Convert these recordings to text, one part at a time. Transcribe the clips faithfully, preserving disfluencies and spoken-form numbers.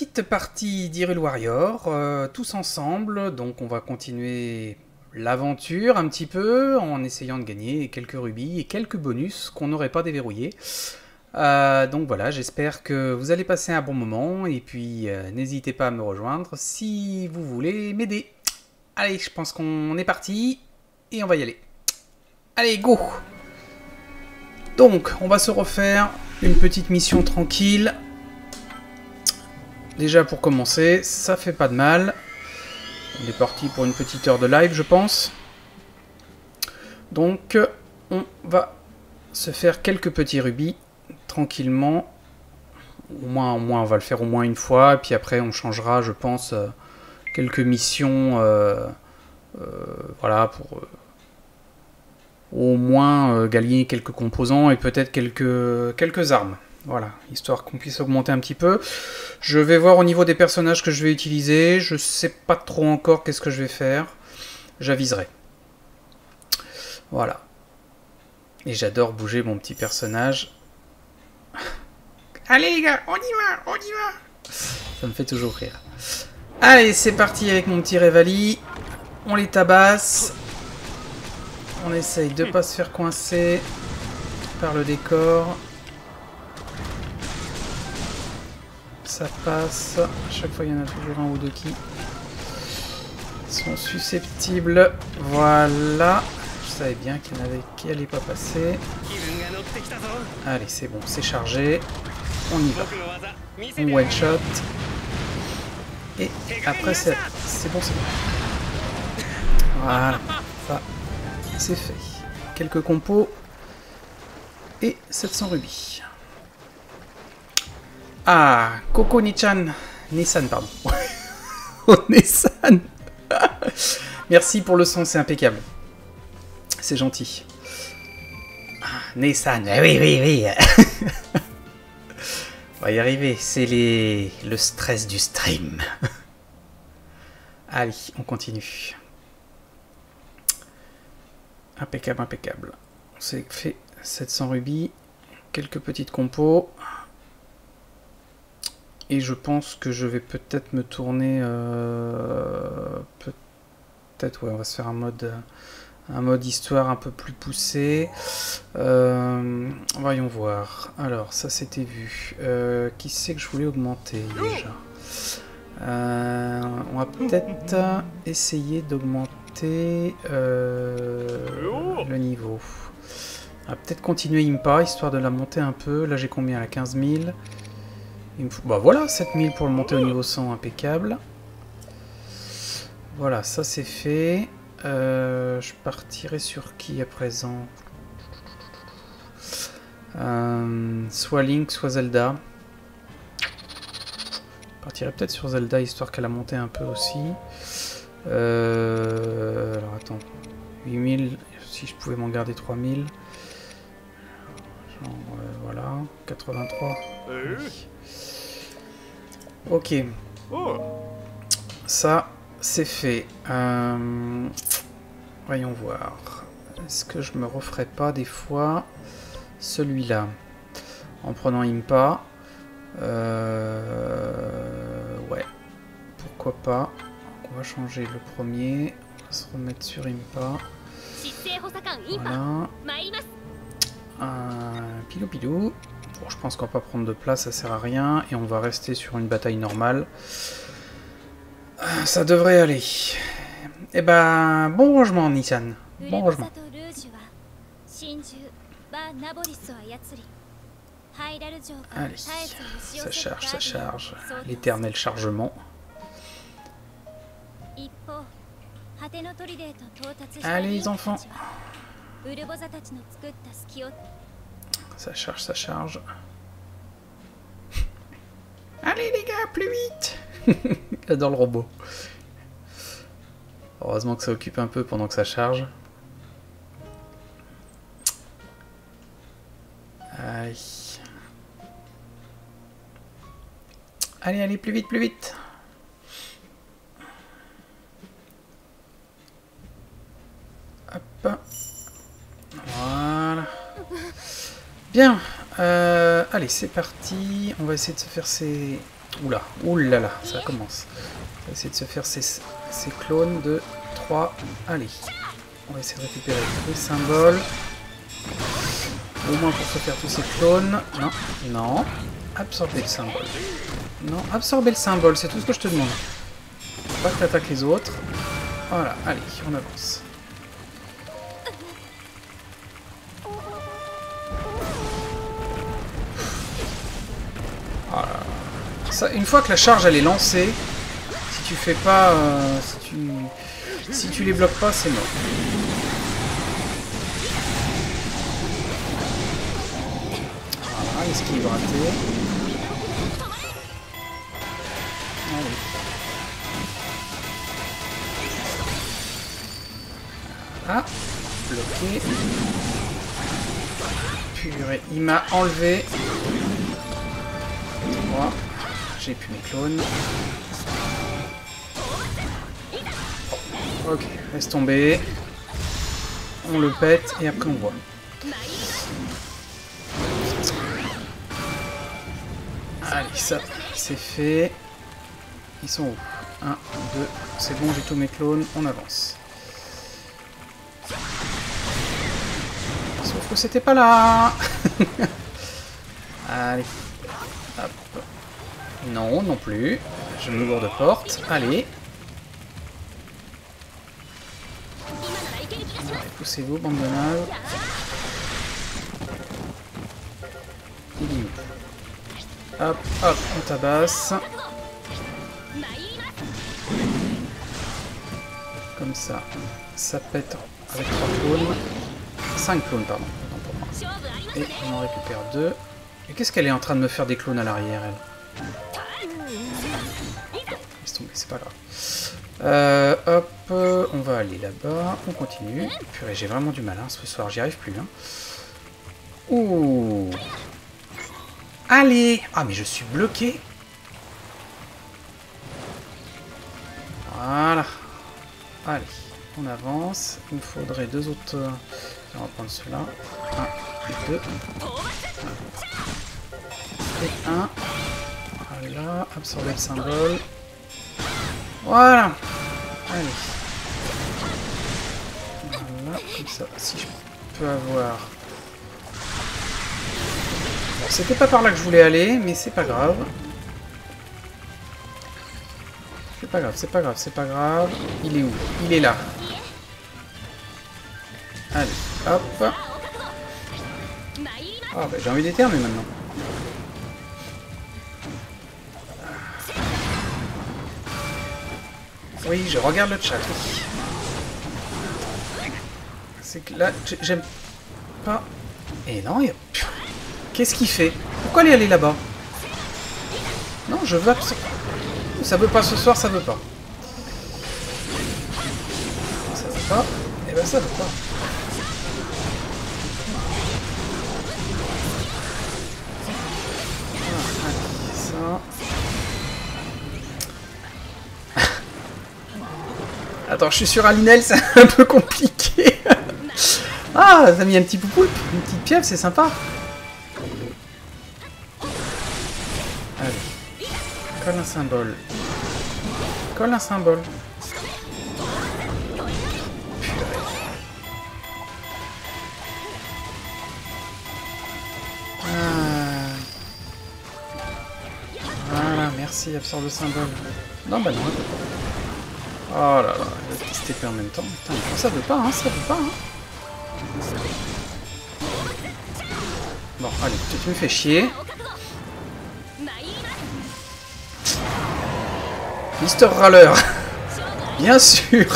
petite partie d'Hyrule Warrior, euh, tous ensemble. Donc on va continuer l'aventure un petit peu en essayant de gagner quelques rubis et quelques bonus qu'on n'aurait pas déverrouillés. Euh, donc voilà, j'espère que vous allez passer un bon moment et puis euh, n'hésitez pas à me rejoindre si vous voulez m'aider. Allez, je pense qu'on est parti et on va y aller. Allez, go! Donc, on va se refaire une petite mission tranquille. Déjà pour commencer, ça fait pas de mal. On est parti pour une petite heure de live, je pense. Donc, on va se faire quelques petits rubis tranquillement. Au moins, au moins, on va le faire au moins une fois. Et puis après, on changera, je pense, euh, quelques missions. Euh, euh, voilà, pour euh, au moins euh, gagner quelques composants et peut-être quelques, quelques armes. Voilà, histoire qu'on puisse augmenter un petit peu. Je vais voir au niveau des personnages que je vais utiliser. Je sais pas trop encore qu'est-ce que je vais faire. J'aviserai. Voilà. Et j'adore bouger mon petit personnage. Allez les gars, on y va, on y va. Ça me fait toujours rire. Allez, c'est parti avec mon petit Revali. On les tabasse. On essaye de pas se faire coincer par le décor. Ça passe. À chaque fois, il y en a toujours un ou deux qui sont susceptibles. Voilà. Je savais bien qu'il y en avait qui n'allaient pas passer. Allez, c'est bon, c'est chargé. On y va. On one shot. Et après, c'est bon, c'est bon. Voilà. Ça, c'est fait. Quelques compos. Et sept cents rubis. Ah, Coco Nichan. Nissan, pardon. Oh, Nissan. Merci pour le son, c'est impeccable. C'est gentil. Ah, Nissan, oui, oui, oui. On va y arriver, c'est les... le stress du stream. Allez, on continue. Impeccable, impeccable. On s'est fait sept cents rubis, quelques petites compos. Et je pense que je vais peut-être me tourner... Euh, peut-être, ouais, on va se faire un mode, un mode histoire un peu plus poussé. Euh, voyons voir. Alors, ça c'était vu. Euh, qui c'est que je voulais augmenter déjà? euh, On va peut-être essayer d'augmenter euh, le niveau. On va peut-être continuer Impa, histoire de la monter un peu. Là j'ai combien? À quinze mille. Il me faut... Bah voilà, sept mille pour le monter au niveau cent, impeccable. Voilà, ça c'est fait. Euh, je partirai sur qui à présent? euh, Soit Link, soit Zelda. Je partirai peut-être sur Zelda, histoire qu'elle a monté un peu aussi. Euh, alors attends, huit mille, si je pouvais m'en garder trois mille. Genre, euh, voilà, quatre-vingt-trois. Oui. Ok. Ça, c'est fait. Euh, voyons voir. Est-ce que je me referai pas des fois celui-là en prenant Impa? euh, Ouais. Pourquoi pas. Donc on va changer le premier. On va se remettre sur Impa. Voilà. Un pilou pilou. Bon, je pense qu'on va pas prendre de place, ça sert à rien. Et on va rester sur une bataille normale. Ça devrait aller. Eh ben, bon rangement, Nissan. Bon rangement. Allez, ça charge, ça charge. L'éternel chargement. Allez, les enfants. Ça charge, ça charge. Allez les gars, plus vite. J'adore le robot. Heureusement que ça occupe un peu pendant que ça charge. Allez. Allez, allez, plus vite, plus vite. Hop. Voilà. Bien. Euh, allez, c'est parti. On va essayer de se faire ces... Oula, oulala, ça commence. On va essayer de se faire ces, ces clones de trois. Allez, on va essayer de récupérer les symboles. Au moins pour se faire tous ces clones. Non, non. Absorber le symbole. Non, absorber le symbole, c'est tout ce que je te demande. Faut pas que tu attaques les autres. Voilà, allez, on avance. Voilà. Ça, une fois que la charge elle est lancée, si tu fais pas, euh, si tu, si tu les bloques pas, c'est mort. Voilà, esquive ratée. Allez. Ah, bloqué. Purée, il m'a enlevé. Moi, j'ai plus mes clones. Ok, laisse tomber. On le pète et après on voit. Allez, ça, c'est fait. Ils sont où? un, deux, c'est bon, j'ai tous mes clones, on avance. Sauf que c'était pas là. Allez. Hop. Non, non plus. Je m'ouvre de porte. Allez. Allez, poussez-vous, bande de nazes. Il est où? Hop, hop, on tabasse. Comme ça, ça pète avec trois clones. cinq clones, pardon. Pour moi. Et on en récupère deux. Et qu'est-ce qu'elle est en train de me faire des clones à l'arrière, elle? Bon, laisse tomber, c'est pas grave. Euh, hop, on va aller là-bas. On continue. Purée, j'ai vraiment du mal hein, ce soir, j'y arrive plus. Hein. Ouh. Allez. Ah, mais je suis bloqué. Voilà. Allez, on avance. Il me faudrait deux autres. On va prendre ceux-là. Un, deux. Et un. Voilà. Absorber le symbole. Voilà. Allez. Voilà. Comme ça. Si je peux avoir. Bon, c'était pas par là que je voulais aller, mais c'est pas grave. C'est pas grave, c'est pas grave, c'est pas grave. Il est où? Il est là. Allez, hop. Ah bah j'ai envie d'éternuer maintenant. Oui, je regarde le chat, oui. C'est que là, j'aime pas... Et non, il y a... Qu'est-ce qu'il fait? Pourquoi aller aller là-bas? Non, je veux absolument... Ça veut pas ce soir, ça veut pas. Ça veut pas. Et ben ça veut pas. Ah, allez, ça. Attends, je suis sur Alinel, c'est un peu compliqué. Ah, ça a mis un petit poupoule, une petite pieuvre, c'est sympa. Allez. Colle un symbole. Colle un symbole. Ah. Voilà, merci, absorbe le symbole. Non, bah non. Oh là là, je vais tester en même temps. Putain, ça veut pas, hein, ça veut pas, hein. Bon, allez, tu me fais chier. Mister Râleur. Bien sûr.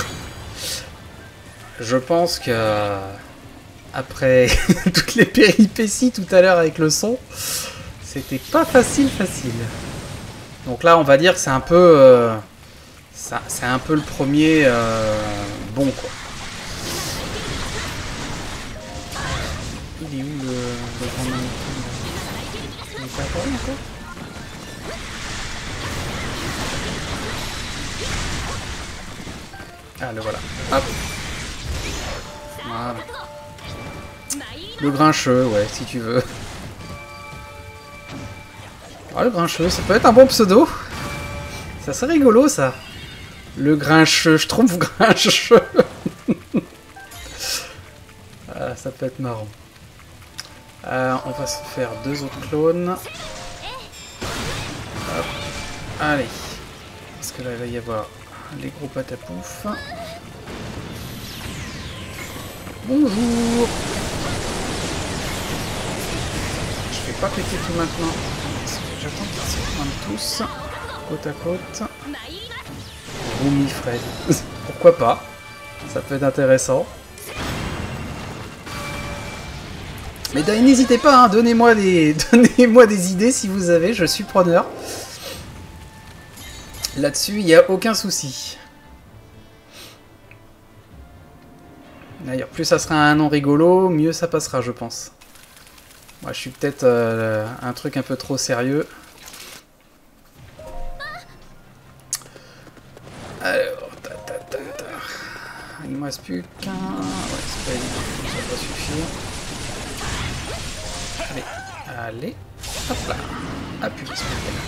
Je pense que après toutes les péripéties tout à l'heure avec le son, c'était pas facile facile. Donc là, on va dire que c'est un peu euh, ça, c'est un peu le premier euh, bon quoi. Il est où le, le grand mannequin? Il est pas apparu encore? Ah, le voilà. Hop. Voilà. Le grincheux, ouais, si tu veux. Ah, le grincheux, ça peut être un bon pseudo. Ça serait rigolo, ça. Le grincheux, je trouve grincheux. Ah, ça peut être marrant. Euh, on va se faire deux autres clones. Hop. Allez. Parce que là, il va y avoir les gros patapouf. Bonjour. Je vais pas péter tout maintenant. J'attends qu'ils se pointent tous. Côte à côte. Rumi Fred. Pourquoi pas? Ça peut être intéressant. Mais n'hésitez pas, hein, donnez-moi des... donnez-moi des idées si vous avez, je suis preneur. Là-dessus, il n'y a aucun souci. D'ailleurs, plus ça sera un nom rigolo, mieux ça passera, je pense. Moi, je suis peut-être euh, un truc un peu trop sérieux. Alors, ta, ta, ta, ta. Il me reste plus qu'un... Ouais, c'est pas évident, ça va pas suffire. Allez, allez, hop là, appuie sur le bouton.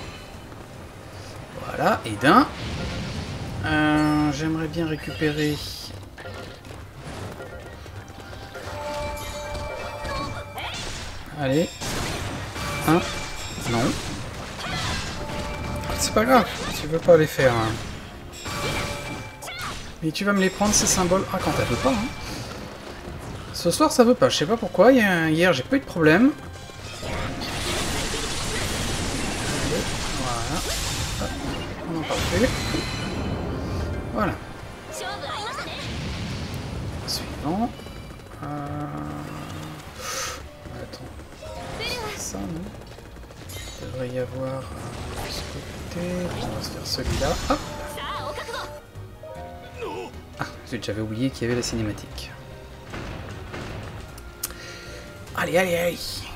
Voilà, et d'un. Euh, J'aimerais bien récupérer... Allez, un, non. C'est pas grave, tu veux pas les faire. Hein. Mais tu vas me les prendre ces symboles. Ah, quand elle veut pas, hein. Ce soir, ça veut pas. Je sais pas pourquoi. Hier, j'ai pas eu de problème. Voilà. Hop. On en parle plus. Voilà. Suivant. Euh... Attends. Ça, non. Il devrait y avoir euh, de ce côté. On va se faire celui-là. Hop. Ah, j'avais oublié qu'il y avait la cinématique. Allez, allez, allez.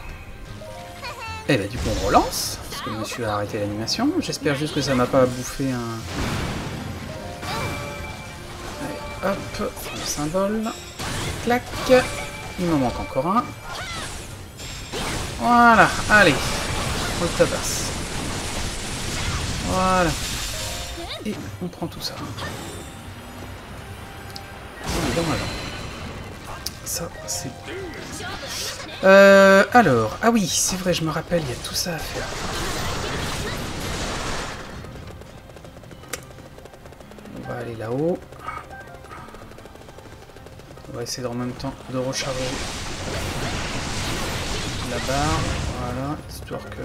Et bah du coup on relance, parce que le monsieur a arrêté l'animation. J'espère juste que ça m'a pas bouffé un... Allez, hop, le symbole. Clac. Il m'en manque encore un. Voilà, allez. On le tabasse. Voilà. Et on prend tout ça. On est dans la jambe. Ça, c'est... Euh, alors, ah oui, c'est vrai, je me rappelle, il y a tout ça à faire. On va aller là-haut. On va essayer en même temps de recharger la barre. Voilà, histoire que...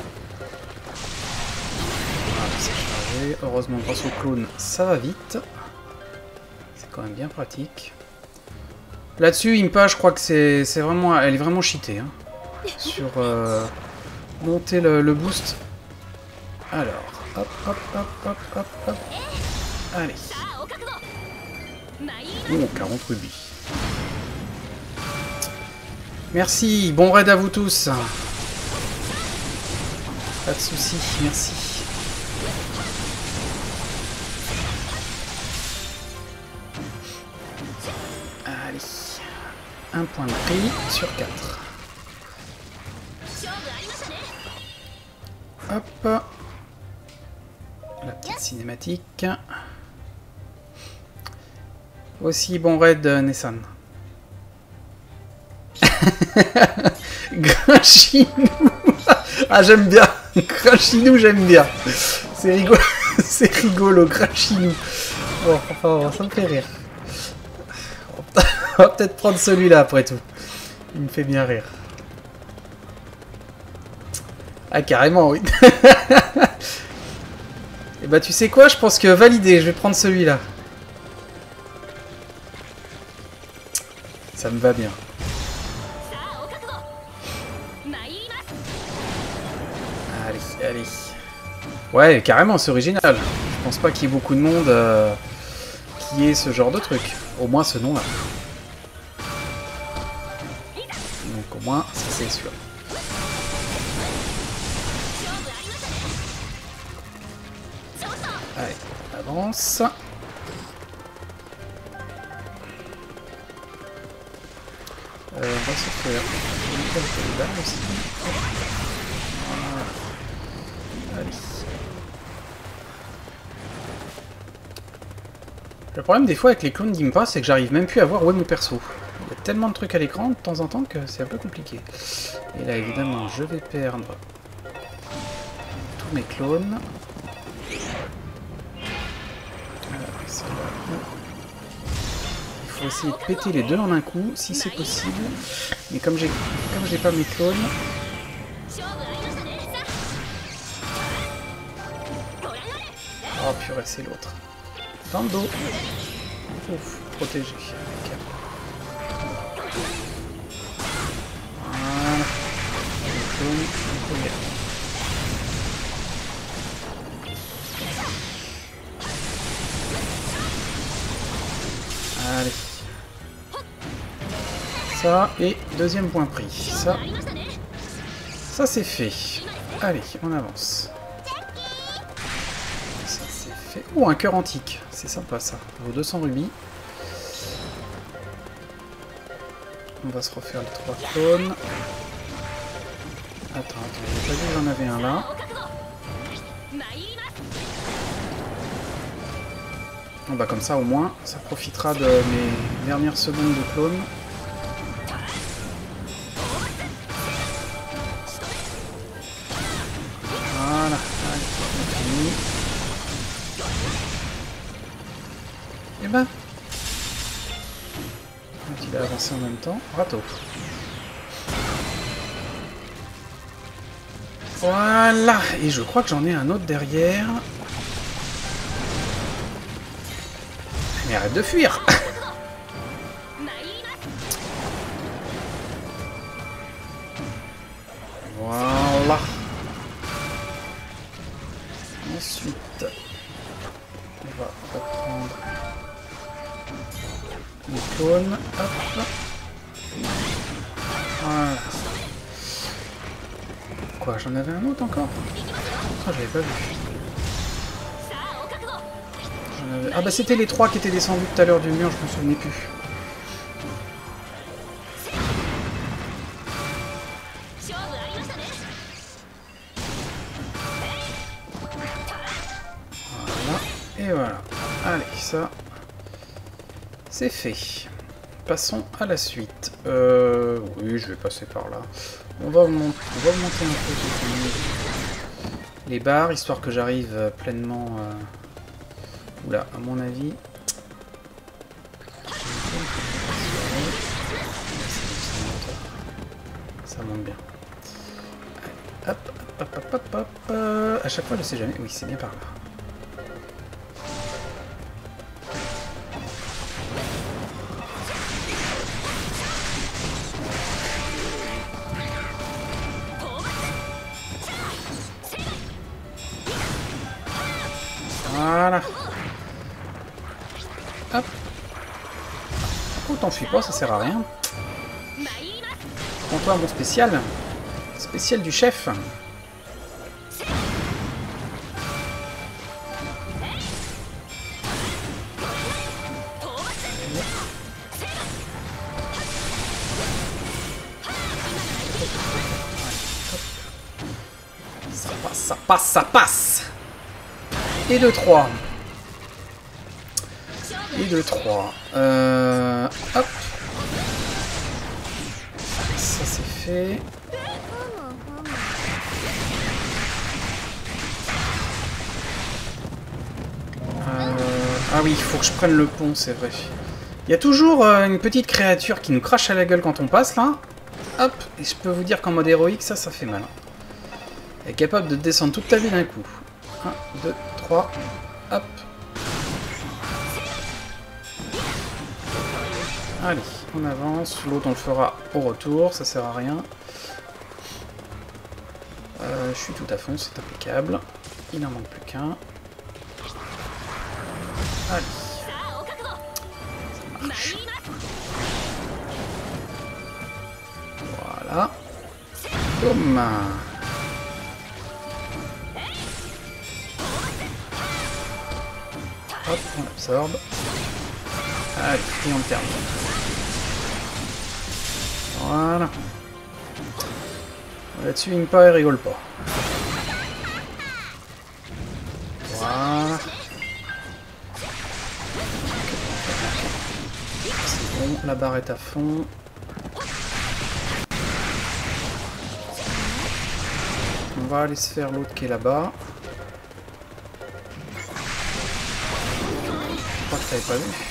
Voilà, c'est chargé. Heureusement, grâce au clone, ça va vite. C'est quand même bien pratique. Là-dessus, Impa, je crois que c'est vraiment, elle est vraiment cheatée, hein, sur euh, monter le, le boost. Alors, hop, hop, hop, hop, hop, hop. Allez. Oh, quarante rubis. Merci, bon raid à vous tous. Pas de soucis, merci. Allez. Un point de prix sur quatre. Hop. La petite cinématique. Aussi bon raid Nessan. Grinchinou. Ah j'aime bien. Grinchinou j'aime bien. C'est rigolo. C'est rigolo, Grinchinou. Bon, enfin ça me fait rire. On va peut-être prendre celui-là après tout. Il me fait bien rire. Ah carrément oui. Et bah tu sais quoi, je pense que validé, je vais prendre celui-là. Ça me va bien. Allez, allez. Ouais, carrément, c'est original. Je pense pas qu'il y ait beaucoup de monde euh, qui ait ce genre de truc. Au moins ce nom-là. Donc au moins, ça c'est sûr. Allez, on avance. Euh, on va se faire quelques balles aussi. Voilà. Allez. Le problème des fois avec les clones Gimpa, c'est que j'arrive même plus à voir où est mon perso. Il y a tellement de trucs à l'écran de temps en temps que c'est un peu compliqué. Et là évidemment je vais perdre tous mes clones. Il faut essayer de péter les deux en un coup si c'est possible. Mais comme j'ai comme j'ai pas mes clones. Oh purée, c'est l'autre. Dans le dos. Ouf, protégé. Voilà. Allez. Ça, et deuxième point pris. Ça, ça c'est fait. Allez, on avance. Ça c'est fait. Oh, un cœur antique. C'est sympa ça. Vaut deux cents rubis. On va se refaire les trois clones. Attends, attends, j'ai pas vu que j'en avais un là. Bon bah comme ça au moins, ça profitera de mes dernières secondes de clone. Voilà, allez, on finit. Et ben, il a avancé en même temps. Râteau. Voilà, et je crois que j'en ai un autre derrière. Mais arrête de fuir. Voilà. Ensuite, on va reprendre les clones. Hop. Voilà. Quoi, j'en avais un autre encore? Ah, j'avais pas vu. Avais... Ah bah c'était les trois qui étaient descendus tout à l'heure du mur, je me souvenais plus. Voilà, et voilà. Allez, ça, c'est fait. Passons à la suite. Euh... Oui, je vais passer par là. On va, monter, on va monter un peu les barres, histoire que j'arrive pleinement... Euh... Oula, à mon avis... Ça monte bien. Allez, hop, hop, hop, hop, hop, hop. À chaque fois, je sais jamais. Oui, c'est bien par là. Voilà. Hop. Oh, t'enfuis pas, ça sert à rien. Prends-toi mon spécial. Spécial du chef. Ça passe, ça passe, ça passe. Et de trois. Et de trois. Euh, hop. Ça c'est fait. Euh, ah oui, il faut que je prenne le pont, c'est vrai. Il y a toujours euh, une petite créature qui nous crache à la gueule quand on passe là. Hop. Et je peux vous dire qu'en mode héroïque, ça, ça fait mal. Elle est capable de descendre toute ta vie d'un coup. un, deux, trois. Hop. Allez, on avance. L'autre, on le fera au retour. Ça sert à rien. Euh, je suis tout à fond, c'est impeccable. Il n'en manque plus qu'un. Allez. Ça marche. Voilà. Boum. Hop, on absorbe. Allez, et on termine. Voilà. Là-dessus, Impa, il rigole pas. Voilà. bon, la barre est à fond. On va aller se faire l'autre qui est là-bas. Je crois que t'avais pas vu.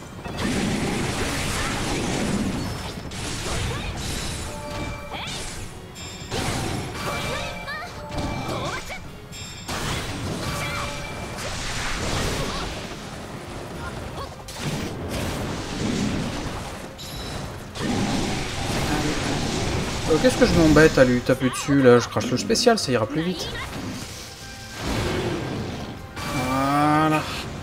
Euh, Qu'est-ce que je m'embête à lui taper dessus là? Je crache le spécial, ça ira plus vite. Voilà.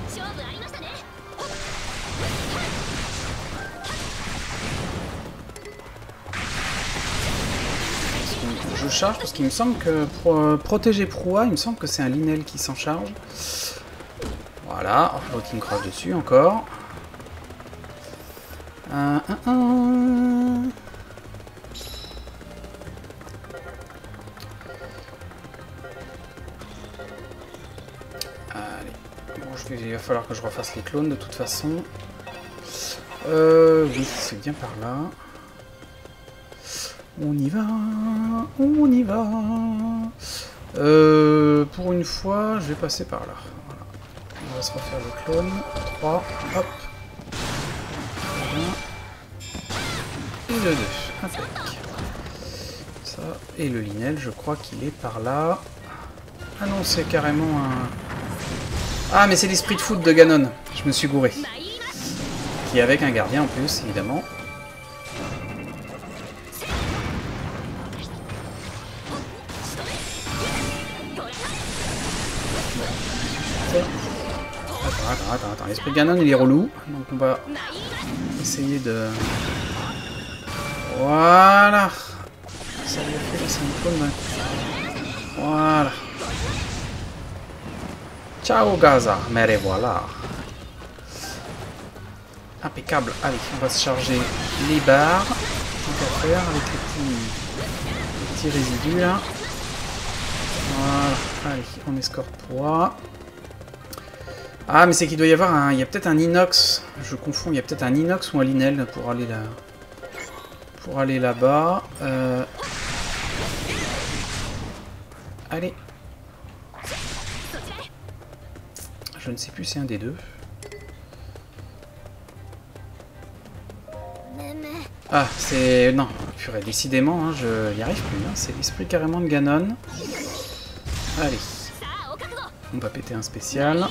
Je charge parce qu'il me semble que pour euh, protéger Proa, il me semble que c'est un Linel qui s'en charge. Voilà, l'autre qui me crache dessus encore. Un, un, un. Allez, bon, je vais, il va falloir que je refasse les clones de toute façon. Euh, oui, c'est bien par là. On y va, on y va. Euh, pour une fois, je vais passer par là. Voilà. On va se refaire le clone. trois, hop. Et le deux. Impec. Ça. Et le Linel, je crois qu'il est par là. Ah non, c'est carrément un... Ah, mais c'est l'esprit de foot de Ganon. Je me suis gouré. Qui est avec un gardien en plus, évidemment. Attends, attends, attends, attends. L'esprit de Ganon, il est relou. Donc on va essayer de... Voilà. Ça lui a fait la synchrone d'un coup. Voilà. Ciao Gaza, mais les voilà. Impeccable. Allez, on va se charger les barres. Donc à faire avec les petits, les petits résidus là. Voilà. Allez, on escorte Proa. Ah, mais c'est qu'il doit y avoir un... Il y a peut-être un inox. Je confonds. Il y a peut-être un inox ou un Linel pour aller là. Pour aller là-bas. Euh... Allez. Je ne sais plus si c'est un des deux. Ah, c'est... Non, purée, décidément, hein, je n'y arrive plus. Hein. C'est l'esprit carrément de Ganon. Allez. On va péter un spécial.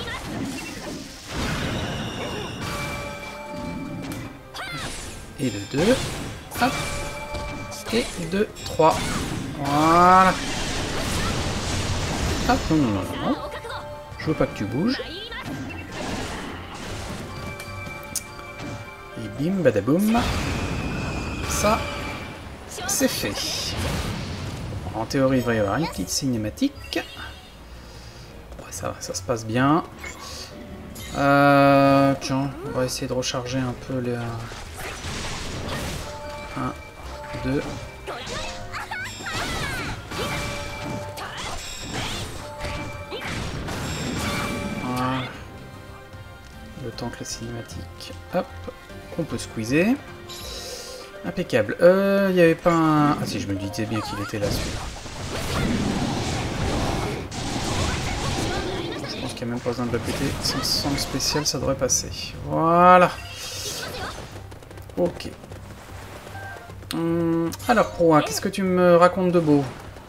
Et le deux. Hop. Et deux, trois. Voilà. Hop, non, non, non, non. Je veux pas que tu bouges. Et bim, badaboum. Ça, c'est fait. En théorie, il va y avoir une petite cinématique. Ouais, ça va, ça se passe bien. Euh, tiens, on va essayer de recharger un peu les... un, deux... Voilà. Le temps que la cinématique... Hop, on peut squeezer. Impeccable. Euh, il n'y avait pas un... Ah si, je me disais bien qu'il était là, celui-là. Je pense qu'il n'y a même pas besoin de le péter. Sans, sans le spécial, ça devrait passer. Voilà. Ok. Hum, alors, Proa, qu'est-ce que tu me racontes de beau?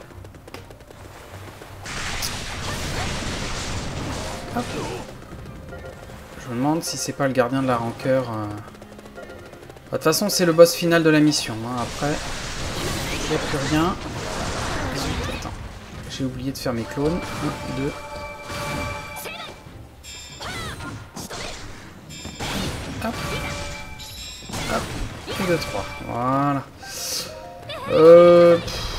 Hop. Je me demande si c'est pas le gardien de la rancœur... Euh... De toute façon, c'est le boss final de la mission. Hein. Après, il n'y a plus rien. Attends, j'ai oublié de faire mes clones. un, deux. Hop. Hop. Et deux, trois. Voilà. Euh...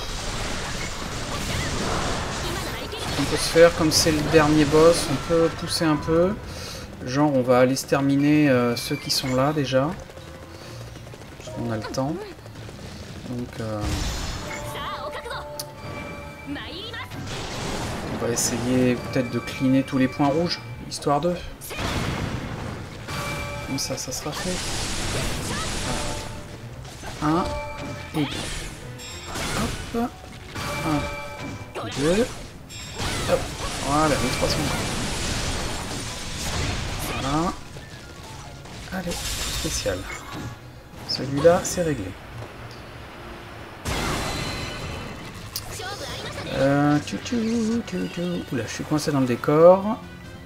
On peut se faire, comme c'est le dernier boss, on peut pousser un peu. Genre, on va aller se terminer euh, ceux qui sont là déjà. On a le temps. Donc euh, on va essayer peut-être de cleaner tous les points rouges, histoire de. Comme ça, ça sera fait. un et deux. Hop. un, deux. Hop. Voilà, les trois sont là. Voilà. Allez, spécial. Celui-là, c'est réglé. Euh, tchou, tchou, tchou, tchou. Oula, je suis coincé dans le décor.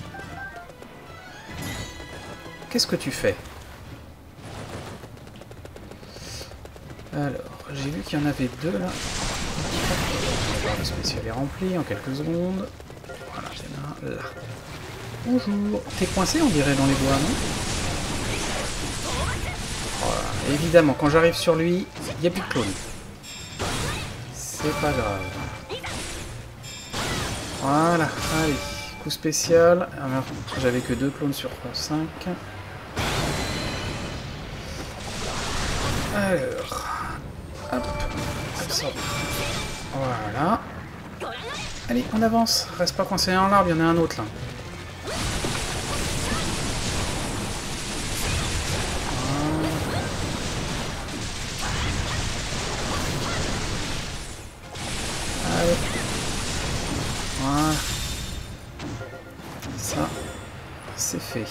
Qu'est-ce que tu fais? Alors, j'ai vu qu'il y en avait deux là. Le spécial est rempli en quelques secondes. Voilà, il y en a là. Bonjour. T'es coincé, on dirait, dans les bois, non? Voilà. Évidemment, quand j'arrive sur lui, il n'y a plus de clones. C'est pas grave. Voilà, allez. Coup spécial. J'avais que deux clones sur cinq. Alors. Hop. Absorbe. Voilà. Allez, on avance. Reste pas coincé dans l'arbre, il y en a un autre là. Allez. Voilà. Ça, c'est fait.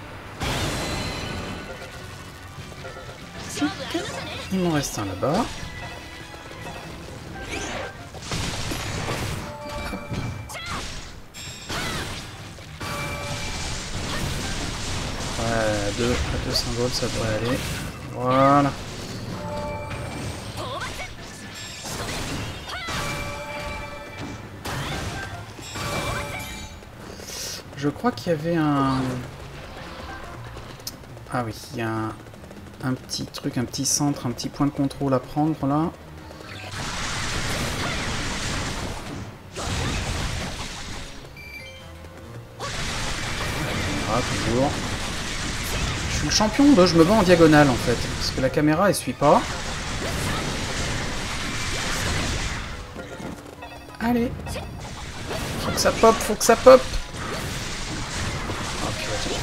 Il m'en reste un là-bas. Ouais, deux, deux symboles, ça devrait aller. Voilà. Je crois qu'il y avait un... Ah oui, il y a un... un petit truc, un petit centre, un petit point de contrôle à prendre là. Ah, toujours. Je suis le champion de je me bats en diagonale en fait, parce que la caméra elle suit pas. Allez. Faut que ça pop, faut que ça pop. Oh, purée.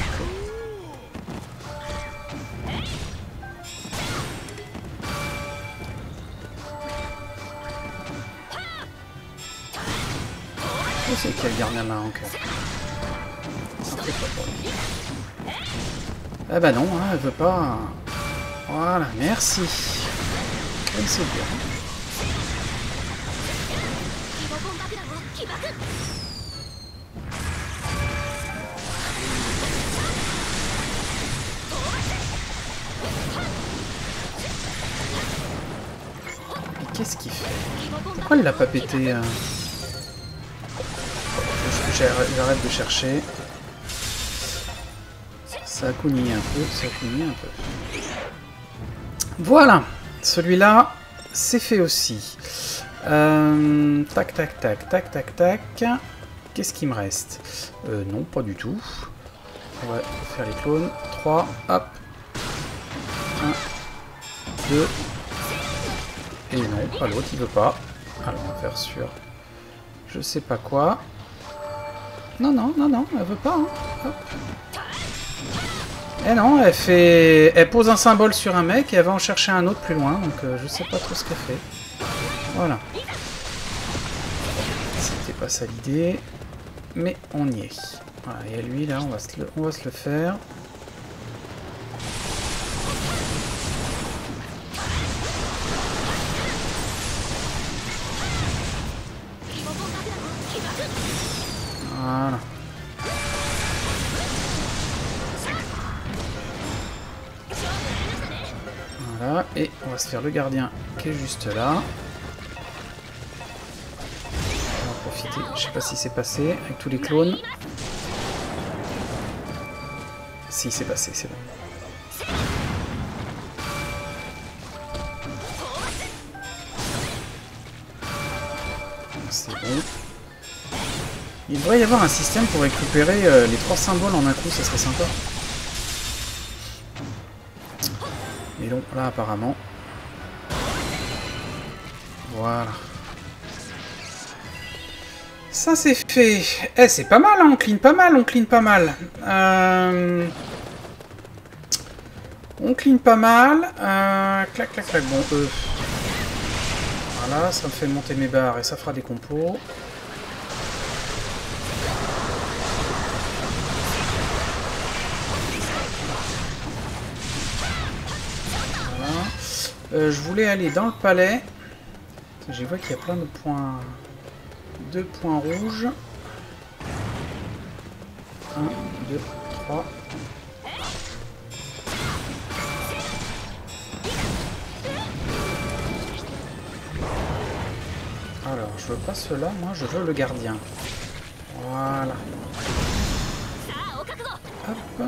Oh, c'est qui a le gardien là encore. Ah bah non, hein, elle veut pas. Voilà, merci. C'est bien. Mais qu'est-ce qu'il fait? Pourquoi il l'a pas pété euh... J'arrête de chercher. Ça a cogné un peu, ça a cogné un peu. Voilà, celui-là, c'est fait aussi. Euh, tac, tac, tac, tac, tac, tac. Qu'est-ce qui me reste? euh, Non, pas du tout. On va faire les clones. trois, hop. un, deux. Et non, pas l'autre, il veut pas. Alors, on va faire sur... Je sais pas quoi. Non, non, non, non, elle veut pas. Hein. Hop. Eh non, elle fait, elle pose un symbole sur un mec et elle va en chercher un autre plus loin, donc euh, je sais pas trop ce qu'elle fait. Voilà. C'était pas ça l'idée, mais on y est. Voilà, et à lui là, on va se le, on va se le faire. Voilà. Voilà, et on va se faire le gardien qui est juste là. On va profiter, je sais pas si c'est passé avec tous les clones. Si, c'est passé, c'est bon. C'est bon. Il devrait y avoir un système pour récupérer euh, les trois symboles en un coup, ça serait sympa. Et donc là apparemment. Voilà. Ça c'est fait. Eh c'est pas mal, hein, on clean pas mal, on clean pas mal. Euh... On clean pas mal. Euh, clac, clac, clac. Bon, eux. Voilà, ça me fait monter mes barres et ça fera des compos. Voilà. Euh, je voulais aller dans le palais. Je vois qu'il y a plein de points... Deux points rouges. Un, deux, trois. Alors, je veux pas cela, moi je veux le gardien. Voilà. Hop.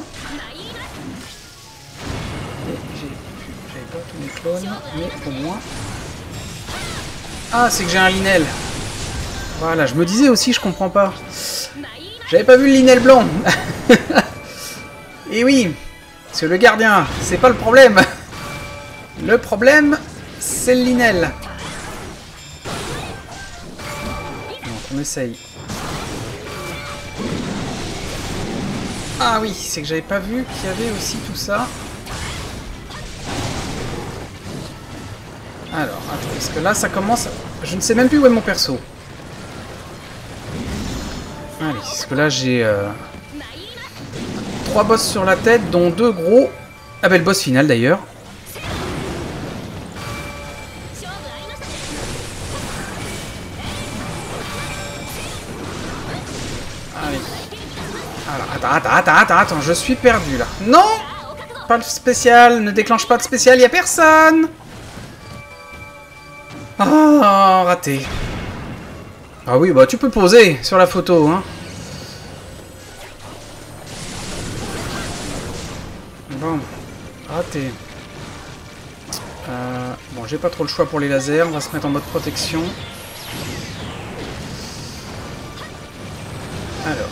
Et j'avais pas tous mes clones, mais au moins... Ah, c'est que j'ai un Linel. Voilà, je me disais aussi, je comprends pas. J'avais pas vu le Linel blanc. Et oui, parce que le gardien, c'est pas le problème. Le problème, c'est le Linel. Donc, on essaye. Ah oui, c'est que j'avais pas vu qu'il y avait aussi tout ça. Alors, attends, parce que là, ça commence... Je ne sais même plus où est mon perso. Allez, parce que là, j'ai... Euh... trois boss sur la tête, dont deux gros... Ah ben, le boss final, d'ailleurs. Allez. Alors, attends, attends, attends, attends, attends, je suis perdu, là. Non! Pas de spécial, ne déclenche pas de spécial, il n'y a personne! Ah, raté. Ah oui, bah tu peux poser sur la photo, hein. Bon, raté. Euh, bon, j'ai pas trop le choix pour les lasers, on va se mettre en mode protection. Alors.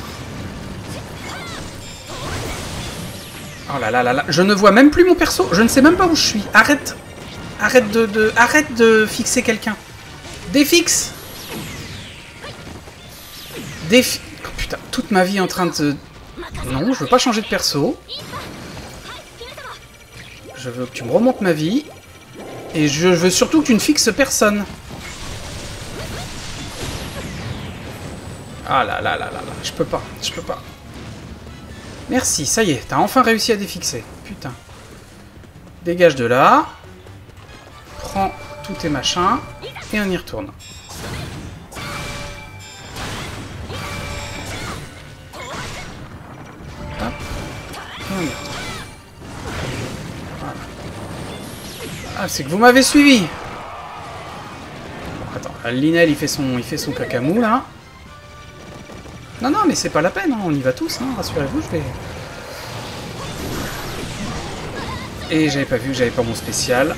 Oh là là là là, je ne vois même plus mon perso, je ne sais même pas où je suis. Arrête. Arrête de, de, arrête de fixer quelqu'un. Défixe. Défi... Oh, putain, toute ma vie en train de... Non, je veux pas changer de perso. Je veux que tu me remontes ma vie. Et je veux surtout que tu ne fixes personne. Ah là là là là là, je peux pas, je peux pas. Merci, ça y est, t'as enfin réussi à défixer. Putain. Dégage de là. Prends tous tes machins. Et on y retourne. Hop. Et on y retourne. Voilà. Ah, c'est que vous m'avez suivi. Bon, attends, Linel il fait son, il fait son cacamou là. Non, non, mais c'est pas la peine, hein. On y va tous, hein. Rassurez-vous, je vais... Et j'avais pas vu que j'avais pas mon spécial.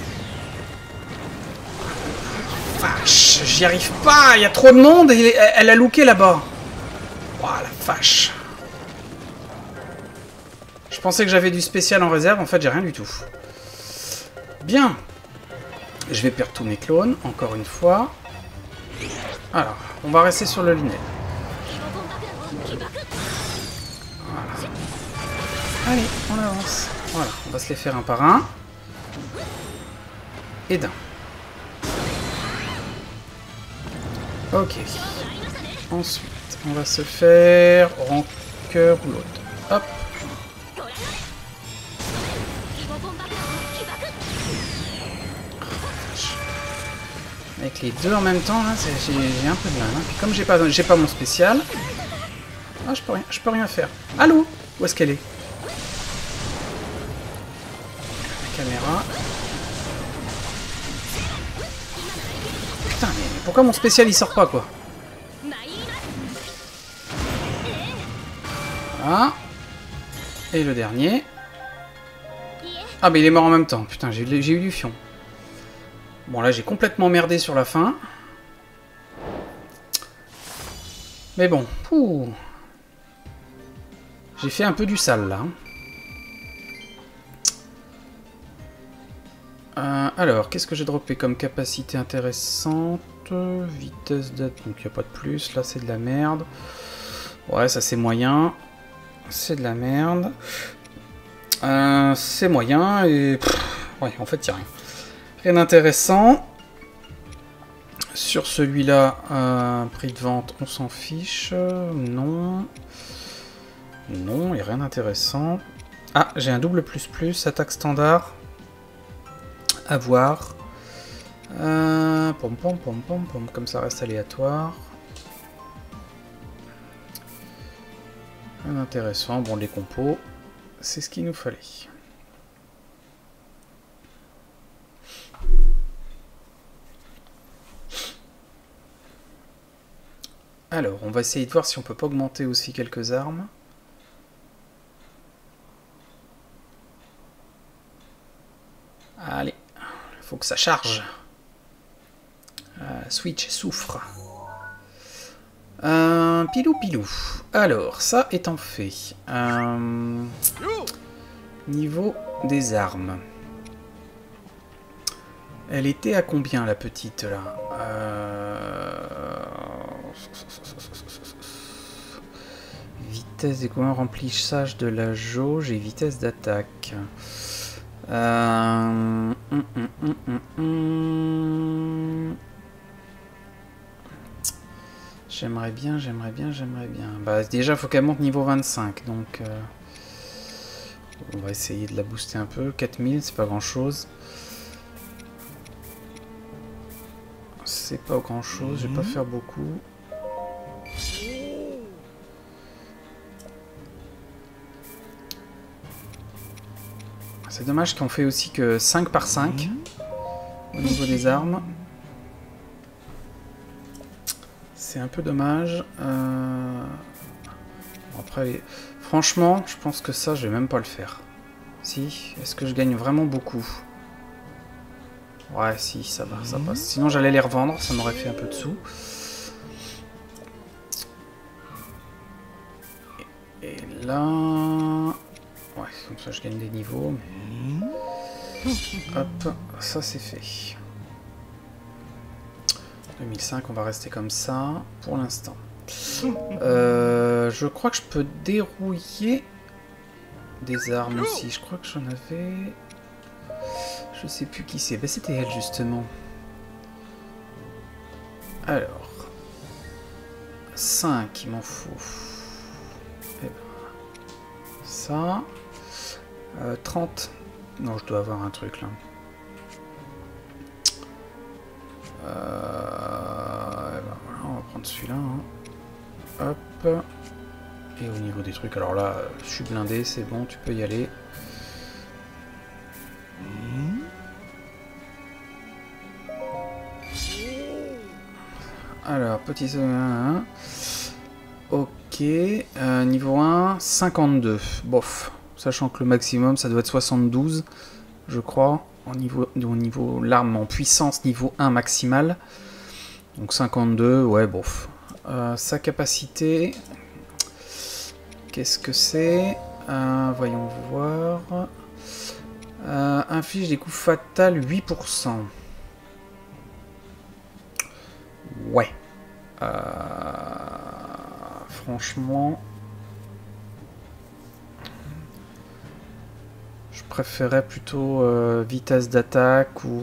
Vache, j'y arrive pas, il y a trop de monde et elle a looké là-bas. Oh la vache. Je pensais que j'avais du spécial en réserve, en fait j'ai rien du tout. Bien. Je vais perdre tous mes clones, encore une fois. Alors, on va rester sur le Linel. Voilà. Allez, on avance. Voilà, on va se les faire un par un. Et d'un. Ok. Ensuite, on va se faire rancœur ou l'autre. Hop. Avec les deux en même temps, là, j'ai un peu de mal. Hein. Puis comme j'ai pas, j'ai pas mon spécial, ah, je peux rien, je peux rien faire. Allô? Où est-ce qu'elle est? La caméra. Putain, mais pourquoi mon spécial il sort pas, quoi? Voilà. Et le dernier. Ah, mais il est mort en même temps. Putain, j'ai eu du fion. Bon, là, j'ai complètement merdé sur la fin. Mais bon, pouh. J'ai fait un peu du sale, là. Euh, alors, qu'est-ce que j'ai droppé comme capacité intéressante? Vitesse d'attaque, donc il n'y a pas de plus. Là, c'est de la merde. Ouais, ça, c'est moyen. C'est de la merde. Euh, c'est moyen et... Pff, ouais, en fait, il n'y a rien. Rien d'intéressant. Sur celui-là, euh, prix de vente, on s'en fiche. Non. Non, il n'y a rien d'intéressant. Ah, j'ai un double plus plus, attaque standard. À voir. Euh, pom pom pom pom pom, comme ça reste aléatoire. Rien d'intéressant. Bon, les compos, c'est ce qu'il nous fallait. Alors, on va essayer de voir si on peut pas augmenter aussi quelques armes. Allez, il faut que ça charge. Euh, Switch souffre. Euh, pilou pilou. Alors, ça étant fait. Euh, niveau des armes. Elle était à combien la petite là euh... Vitesse des combats, remplissage de la jauge et vitesse d'attaque. Euh... Hum, hum, hum, hum, hum. J'aimerais bien, j'aimerais bien, j'aimerais bien. Bah déjà, il faut qu'elle monte niveau vingt-cinq, donc euh... on va essayer de la booster un peu. quatre mille, c'est pas grand chose. C'est pas grand chose, je vais pas faire beaucoup. C'est dommage qu'on fait aussi que cinq par cinq au niveau des armes. C'est un peu dommage. Euh... Après, franchement, je pense que ça, je vais même pas le faire. Si, est-ce que je gagne vraiment beaucoup? Ouais, si, ça va, ça passe. Sinon, j'allais les revendre, ça m'aurait fait un peu de sous. Et là... Ouais, comme ça, je gagne des niveaux, mais... Hop, ça, c'est fait. deux mille cinq, on va rester comme ça, pour l'instant. Euh, je crois que je peux dérouiller des armes aussi. Je crois que j'en avais... Je sais plus qui c'est. Ben, c'était elle, justement. Alors. cinq, il m'en faut. Eh ben, ça. Euh, trente. Non, je dois avoir un truc, là. Euh, eh ben, voilà, on va prendre celui-là. Hein. Hop. Et au niveau des trucs, alors là, je suis blindé, c'est bon, tu peux y aller. Alors, petit... Ok. Euh, niveau un, cinquante-deux. Bof. Sachant que le maximum, ça doit être soixante-douze, je crois. Au niveau, au niveau l'arme en puissance, niveau un maximal. Donc cinquante-deux, ouais, bof. Euh, sa capacité... Qu'est-ce que c'est? euh, Voyons voir. Euh, inflige des coups fatals huit pour cent. Ouais. Euh, franchement, je préférais plutôt euh, vitesse d'attaque ou...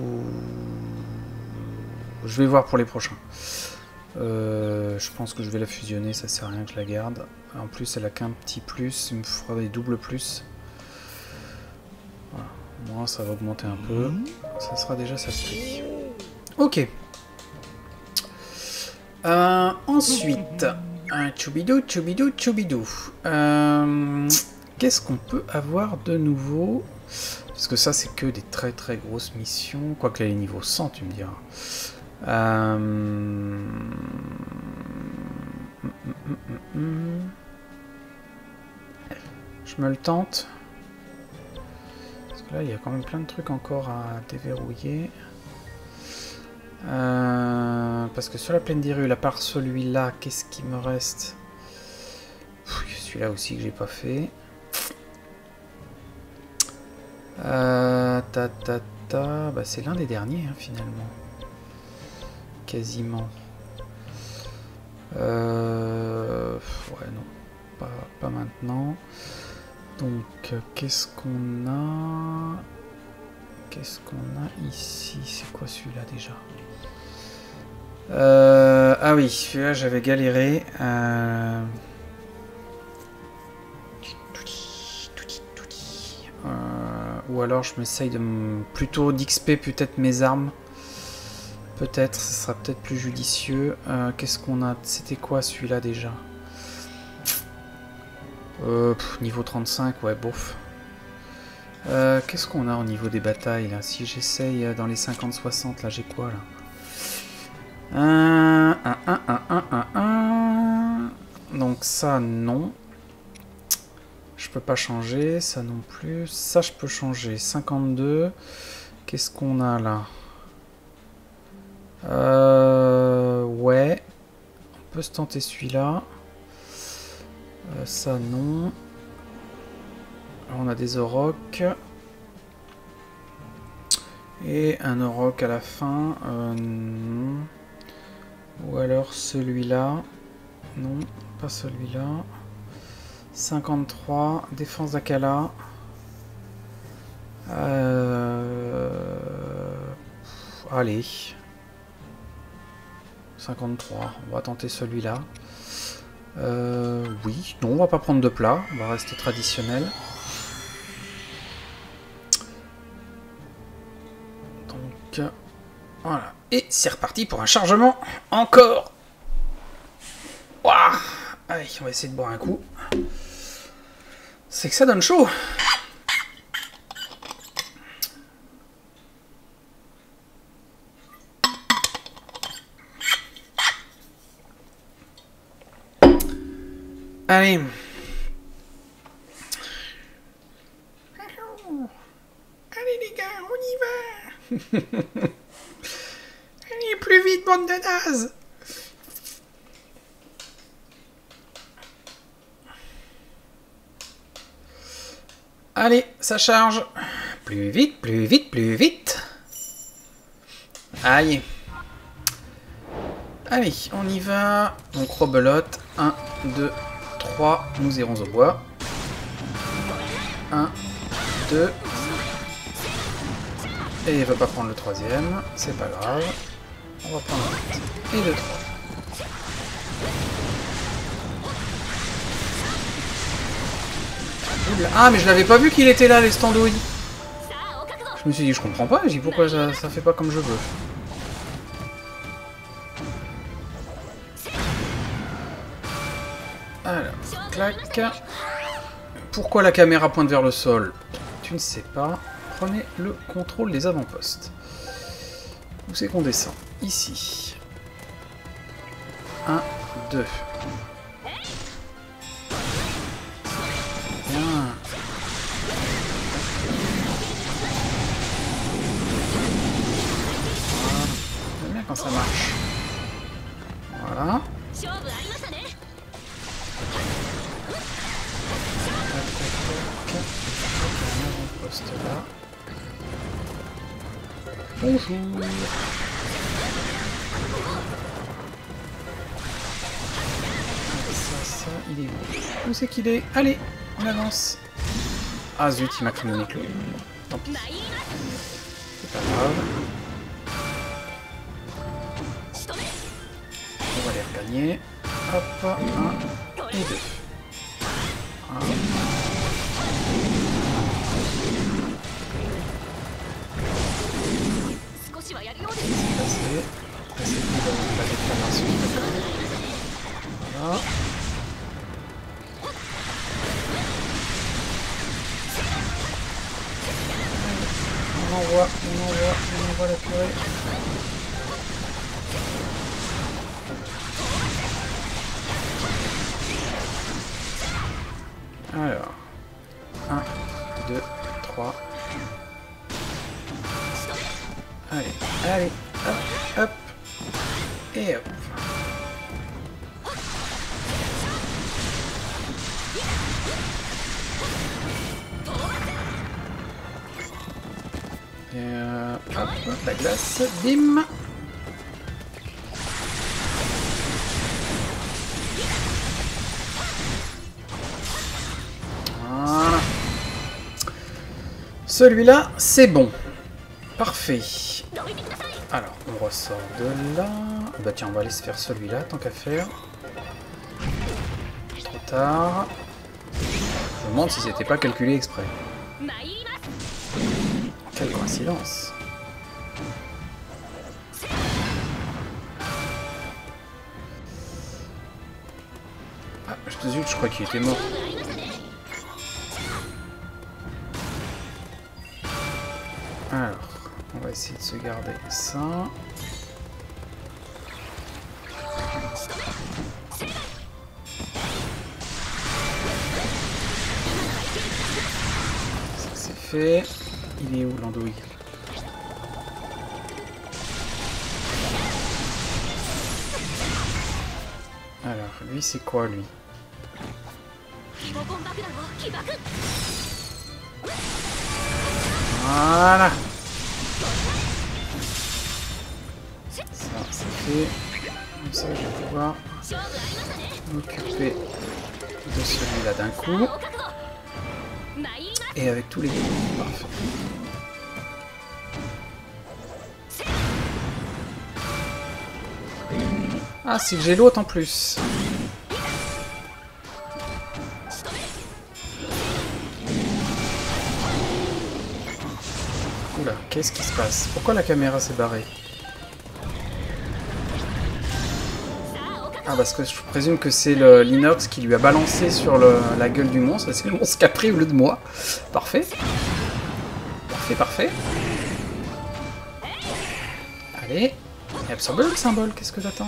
Je vais voir pour les prochains. Euh, je pense que je vais la fusionner, ça sert à rien que je la garde. En plus, elle a qu'un petit plus, il me fera des doubles plus. Voilà. Moi, ça va augmenter un peu. Ça sera déjà ça de prix. Ok. Euh, ensuite, un choubidou, choubidou, choubidou. Euh, Qu'est-ce qu'on peut avoir de nouveau? Parce que ça, c'est que des très très grosses missions. Quoique là, les niveaux cent, tu me diras. Euh... Je me le tente. Parce que là, il y a quand même plein de trucs encore à déverrouiller. Euh, parce que sur la plaine d'Hyrule, à part celui-là, qu'est-ce qui me reste? Celui-là aussi que j'ai pas fait. Euh, ta ta ta, bah c'est l'un des derniers hein, finalement. Quasiment. Euh, ouais non, pas, pas maintenant. Donc, euh, qu'est-ce qu'on a? Qu'est-ce qu'on a ici? C'est quoi celui-là déjà? euh, Ah oui, celui-là j'avais galéré. Euh... Euh, ou alors je m'essaye de m... plutôt d'X P peut-être mes armes. Peut-être, ce sera peut-être plus judicieux. Euh, Qu'est-ce qu'on a? C'était quoi celui-là déjà? euh, pff, Niveau trente-cinq, ouais, bof. Euh, Qu'est-ce qu'on a au niveau des batailles là? Si j'essaye dans les cinquante soixante, là j'ai quoi là? un, un, un, un, un, un, un. Donc ça non. Je peux pas changer, ça non plus. Ça je peux changer. cinquante-deux. Qu'est-ce qu'on a là? Euh, ouais. On peut se tenter celui-là. Euh, ça non. Alors, on a des aurochs. Et un auroch à la fin. Euh, non. Ou alors celui-là. Non, pas celui-là. cinquante-trois. Défense d'Akala. Euh... Allez. cinquante-trois. On va tenter celui-là. Euh, oui. Non, on va pas prendre de plat. On va rester traditionnel. Donc, voilà. Et c'est reparti pour un chargement. Encore. Waouh. Allez, on va essayer de boire un coup. C'est que ça donne chaud. Allez. Allez les gars, on y va. Allez, plus vite, bande de nazes. Allez, ça charge. Plus vite, plus vite, plus vite. Aïe. Allez, on y va. Donc, rebelote. un, deux, trois. Nous irons au bois. un, deux. Et il va pas prendre le troisième. C'est pas grave. On va prendre un. Et deux, trois. Ah, mais je l'avais pas vu qu'il était là, les standouilles. Je me suis dit, je comprends pas. J'ai dit, pourquoi ça, ça fait pas comme je veux. Alors, clac. Pourquoi la caméra pointe vers le sol? Tu ne sais pas. Prenez le contrôle des avant-postes. Où c'est qu'on descend? Ici. un, deux. Bien. J'aime bien quand ça marche. Voilà. Poste là. Bonjour. Ça, ça, il est où? Où c'est qu'il est? Allez, on avance. Ah zut, il m'a pris mon éclat. Tant pis. C'est pas grave. On va les regagner. Hop, un et deux. Un. Passer la déclaration. Voilà. On envoie, on envoie, on envoie la purée. Alors, un, deux, trois. Allez, allez, hop, hop, et hop. Et euh, hop, la glace, bim. Voilà. Celui-là, c'est bon. Parfait. Alors, on ressort de là. Bah tiens, on va aller se faire celui-là, tant qu'à faire. Trop tard. Je me demande si c'était pas calculé exprès. Quelle coïncidence. Ah, je te zut, je crois qu'il était mort. Alors, on va essayer de se garder ça. Ça c'est fait. Il est où l'andouille? Alors, lui c'est quoi lui? Voilà. Ça, c'est fait. Comme ça, je vais pouvoir m'occuper de celui-là d'un coup. Et avec tous les deux. Parfait. Ah, si j'ai l'autre en plus. Oula, qu'est-ce qui se passe? Pourquoi la caméra s'est barrée? Ah, parce que je présume que c'est l'inox qui lui a balancé sur le, la gueule du monstre. C'est le monstre qui a pris au lieu de moi. Parfait. Parfait, parfait. Allez. Et absorbe le symbole, qu'est-ce que t'attends?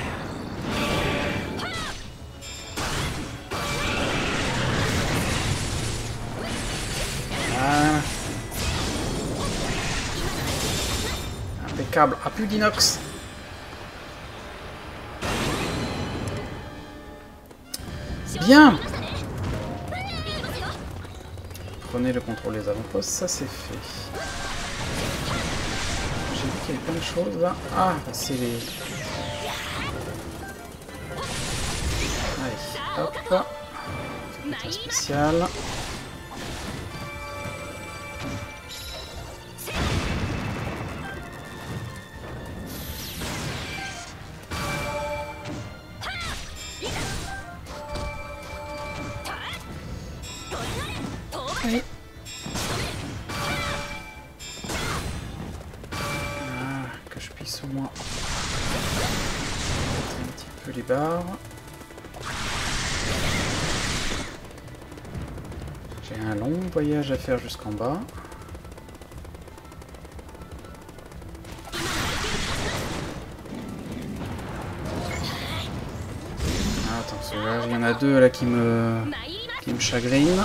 Ah. Impeccable. Ah, plus d'inox. Bien. Prenez le contrôle des avant-postes, ça c'est fait. J'ai vu qu'il y avait plein de choses là. Ah, c'est les... Allez, hop. Un spécial. Allez. Ah, que je puisse au moins mettre un petit peu les barres. J'ai un long voyage à faire jusqu'en bas. Ah, attends, là, il y en a deux là qui me, qui me chagrinent.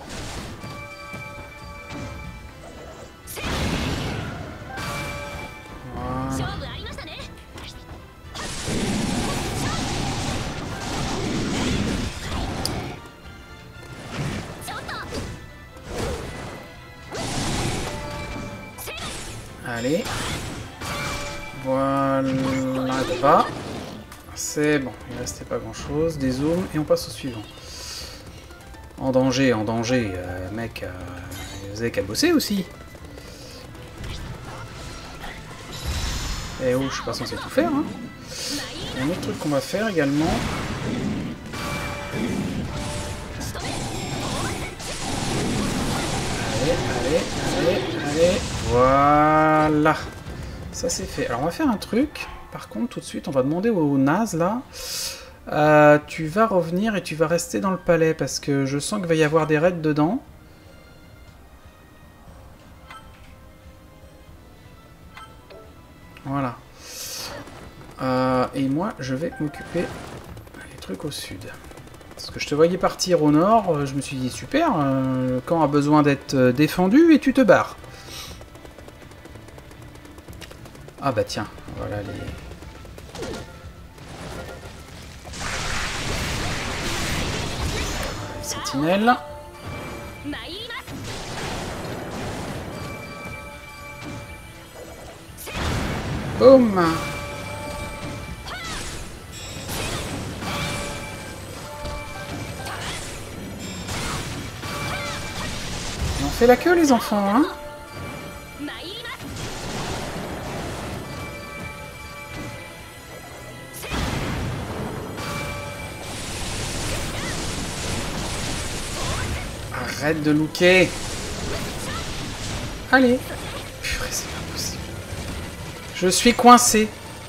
Allez. Voilà. Pas. C'est bon. Il restait pas grand chose. Des zooms. Et on passe au suivant. En danger, en danger. Euh, mec, euh, vous avez qu'à bosser aussi. Eh oh, je suis pas censé tout faire. Hein. Il y a un autre truc qu'on va faire également. Allez, allez, allez, allez. Voilà. Ça c'est fait. Alors on va faire un truc. Par contre, tout de suite, on va demander au naze là. Euh, tu vas revenir et tu vas rester dans le palais parce que je sens qu'il va y avoir des raids dedans. Voilà. Euh, et moi, je vais m'occuper des trucs au sud. Parce que je te voyais partir au nord, je me suis dit super, euh, le camp a besoin d'être défendu et tu te barres. Ah bah tiens, voilà les... les sentinelles. Boum. fait la queue, les enfants, hein? Arrête de looker. Allez. Purée, c'est pas possible. Je suis coincé.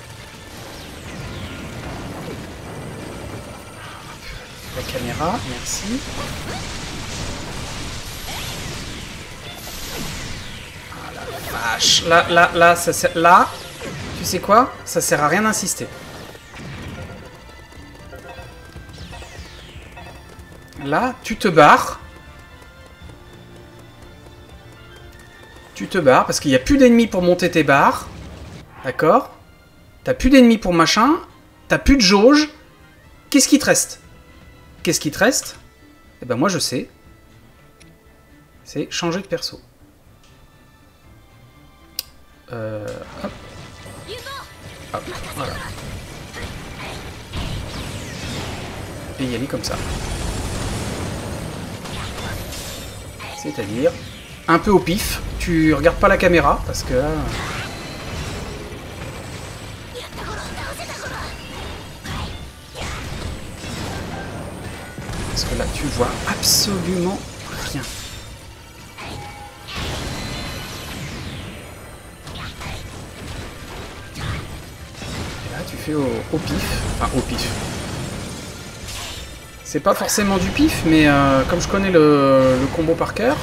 La caméra, merci. Ah la vache. Là, là, là, ça sert... Là, tu sais quoi? Ça sert à rien d'insister. Là, tu te barres. Tu te barres parce qu'il n'y a plus d'ennemis pour monter tes barres. D'accord? T'as plus d'ennemis pour machin. T'as plus de jauge. Qu'est-ce qui te reste? Qu'est-ce qui te reste? Eh ben moi je sais. C'est changer de perso. Euh, hop. Hop, voilà. Et y aller comme ça. C'est-à-dire un peu au pif. Tu regardes pas la caméra parce que là... Parce que là tu vois absolument rien. Et là tu fais au, au pif. Enfin au pif. C'est pas forcément du pif, mais euh, comme je connais le, le combo par cœur...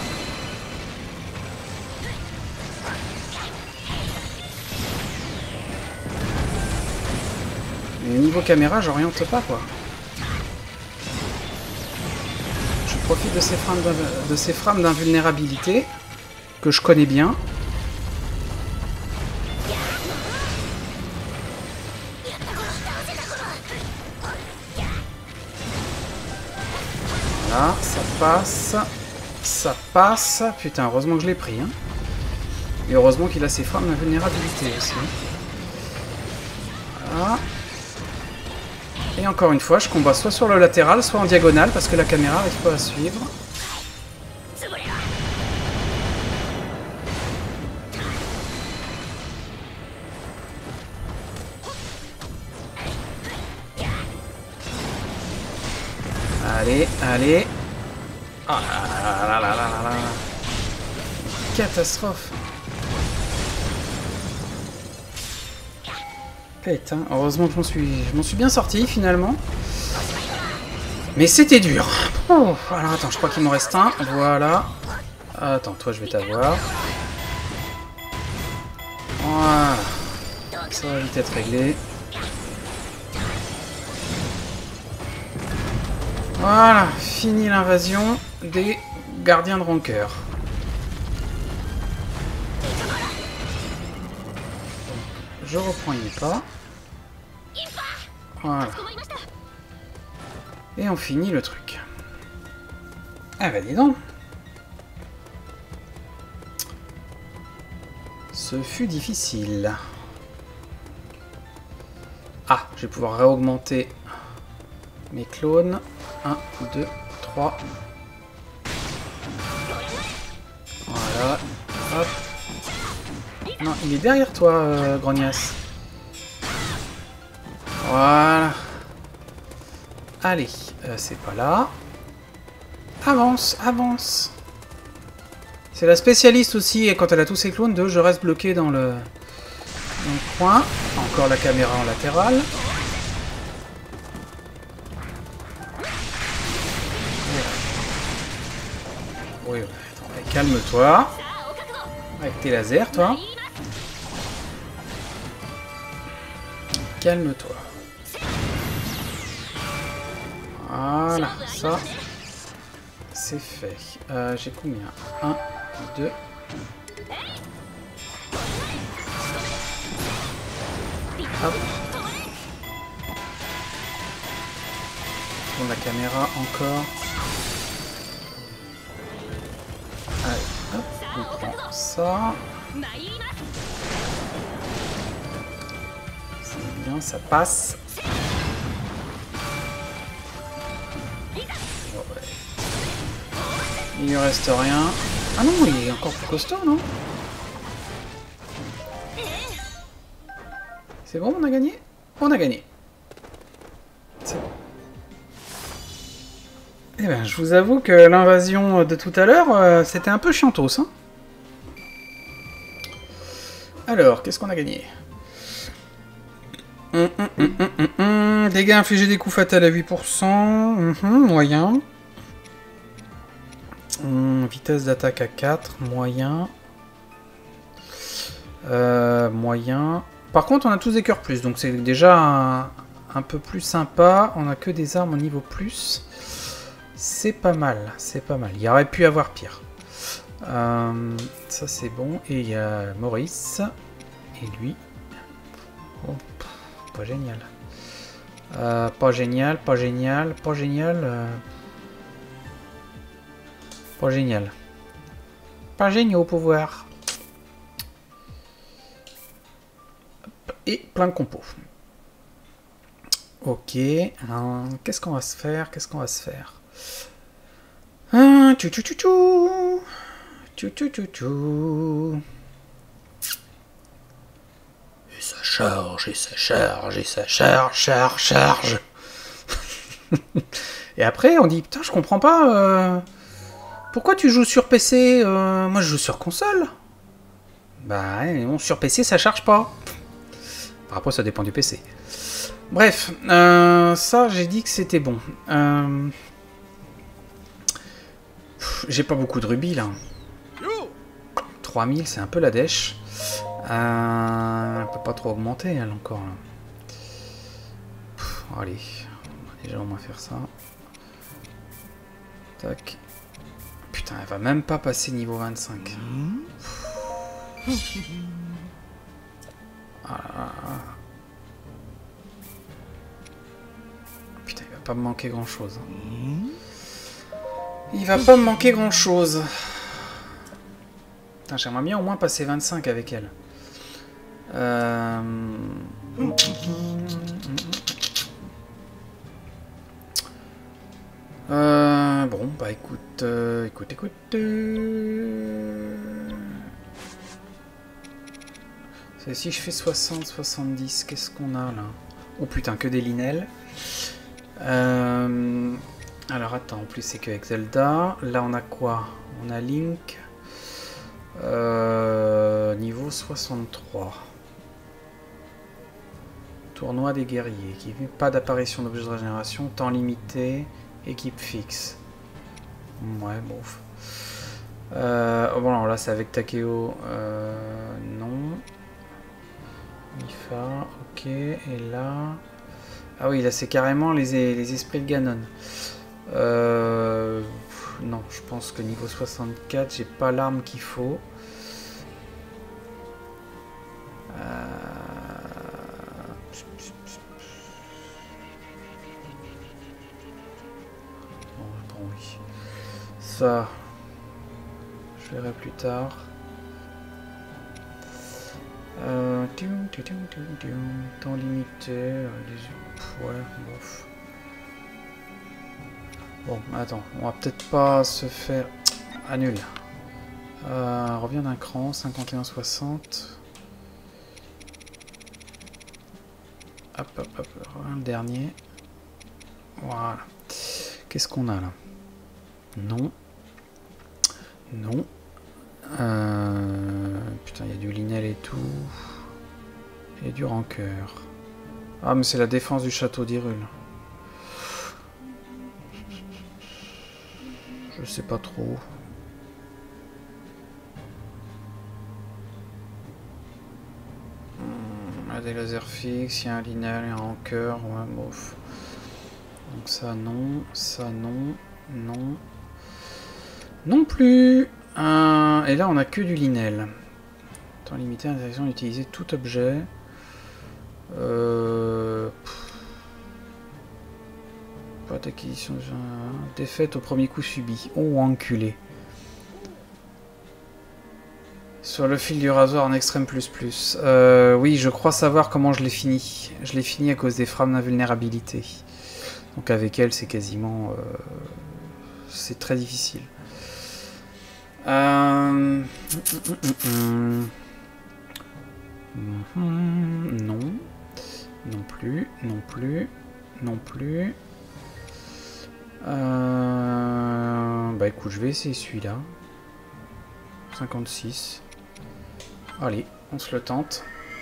Niveau caméra, j'oriente pas, quoi. Je profite de ces frames de ces frames d'invulnérabilité que je connais bien. Voilà, ça passe. Ça passe. Putain, heureusement que je l'ai pris. Hein. Et heureusement qu'il a ses frames d'invulnérabilité aussi. Voilà. Et encore une fois, je combat soit sur le latéral, soit en diagonale, parce que la caméra n'arrive pas à suivre. Allez, allez. Ah là là là là là là. Catastrophe. Putain, heureusement que je m'en suis, je m'en suis bien sorti finalement. Mais c'était dur. Oh, alors attends, je crois qu'il m'en reste un. Voilà. Attends, toi je vais t'avoir. Voilà. Ça va vite être réglé. Voilà, fini l'invasion des gardiens de rancœur. Je reprends une pas. Voilà. Et on finit le truc. Ah bah dis donc. Ce fut difficile. Ah, je vais pouvoir réaugmenter mes clones. un, deux, trois. Voilà. Hop. Non, il est derrière toi, euh, Grognasse. Voilà. Allez, euh, c'est pas là. Avance, avance. C'est la spécialiste aussi, et quand elle a tous ses clones, de je reste bloqué dans le, dans le coin. Encore la caméra en latéral. Oui, attends, calme-toi. Avec tes lasers, toi. Calme-toi. Voilà, ça, c'est fait. Euh, J'ai combien? un, deux. Hop. Tourne la caméra encore. Allez, hop, on prend ça. C'est bien, ça passe. Il ne reste rien. Ah non, il est encore plus costaud, non? C'est bon, on a gagné? On a gagné. C'est bon. Eh ben, je vous avoue que l'invasion de tout à l'heure, euh, c'était un peu chiantos, hein. Alors, qu'est-ce qu'on a gagné? hum, hum, hum, hum, hum, hum. Dégâts infligés des coups fatals à huit pour cent. Hum, moyen. Hum, vitesse d'attaque à quatre. Moyen. Euh, moyen. Par contre, on a tous des cœurs plus, donc c'est déjà un, un peu plus sympa. On a que des armes au niveau plus. C'est pas mal, c'est pas mal. Il y aurait pu avoir pire. Euh, ça c'est bon. Et il y a Maurice. Et lui. Oh, pff, pas génial. Euh, pas génial, pas génial, pas génial. Euh... Pas génial. Pas génial au pouvoir. Et plein de compos. Ok. Hein, qu'est-ce qu'on va se faire? Qu'est-ce qu'on va se faire? Hein, tchou tchou tchou tchou. Tchou tchou tchou tchou. Et ça charge, et ça charge, et ça charge, charge, charge. Et après, on dit, putain, je comprends pas. Euh, pourquoi tu joues sur P C? euh, Moi, je joue sur console. Bah, non, sur P C, ça charge pas. Après, ça dépend du P C. Bref, euh, ça, j'ai dit que c'était bon. Euh, j'ai pas beaucoup de rubis, là. trois mille, c'est un peu la dèche. Euh, on peut pas trop augmenter, elle, encore. Là. Pff, allez, déjà, on va faire ça. Tac. Putain, elle va même pas passer niveau vingt-cinq. Ah. Putain, il va pas me manquer grand chose. Il va pas me manquer grand chose. J'aimerais bien au moins passer vingt-cinq avec elle. Euh... Euh, bon, bah écoute, euh, écoute, écoute. Euh... Si je fais soixante, soixante-dix, qu'est-ce qu'on a là? Oh putain, que des linelles. Euh... Alors attends, en plus c'est qu'avec Zelda. Là on a quoi? On a Link. Euh... Niveau soixante-trois. Tournoi des guerriers. Qui vu pas d'apparition d'objets de régénération. Temps limité. Équipe fixe. Ouais, bon. Euh, bon, alors là, c'est avec Takeo. Euh, non. Mifa, ok. Et là... Ah oui, là, c'est carrément les, les esprits de Ganon. Euh, non, je pense que niveau soixante-quatre, j'ai pas l'arme qu'il faut. Euh... Ça, je verrai plus tard. Euh, temps limité. Euh, les... Ouais, bof. Bon, attends, on va peut-être pas se faire. Annule. Euh, revient d'un cran, cinquante et un soixante. Hop, hop, hop, le dernier. Voilà. Qu'est-ce qu'on a là? Non. Non. Euh... Putain, il y a du linel et tout. Et du rancœur. Ah, mais c'est la défense du château d'Hyrule. Je sais pas trop. Il y a des lasers fixes, il y a un linel et un rancœur. Ouais, bof. Donc ça, non. Ça, non. Non. Non plus. Euh, et là, on a que du linel. Temps limité à l'interdiction d'utiliser tout objet. Euh... Pas d'acquisition. Défaite au premier coup subi. Oh, enculé. Sur le fil du rasoir en extrême plus plus. Euh, oui, je crois savoir comment je l'ai fini. Je l'ai fini à cause des frames d'invulnérabilité. Donc avec elle, c'est quasiment... Euh... C'est très difficile. Euh... Non. Non plus. Non plus. Non plus. Euh... Bah écoute, je vais essayer celui-là. cinquante-six. Allez, on se le tente.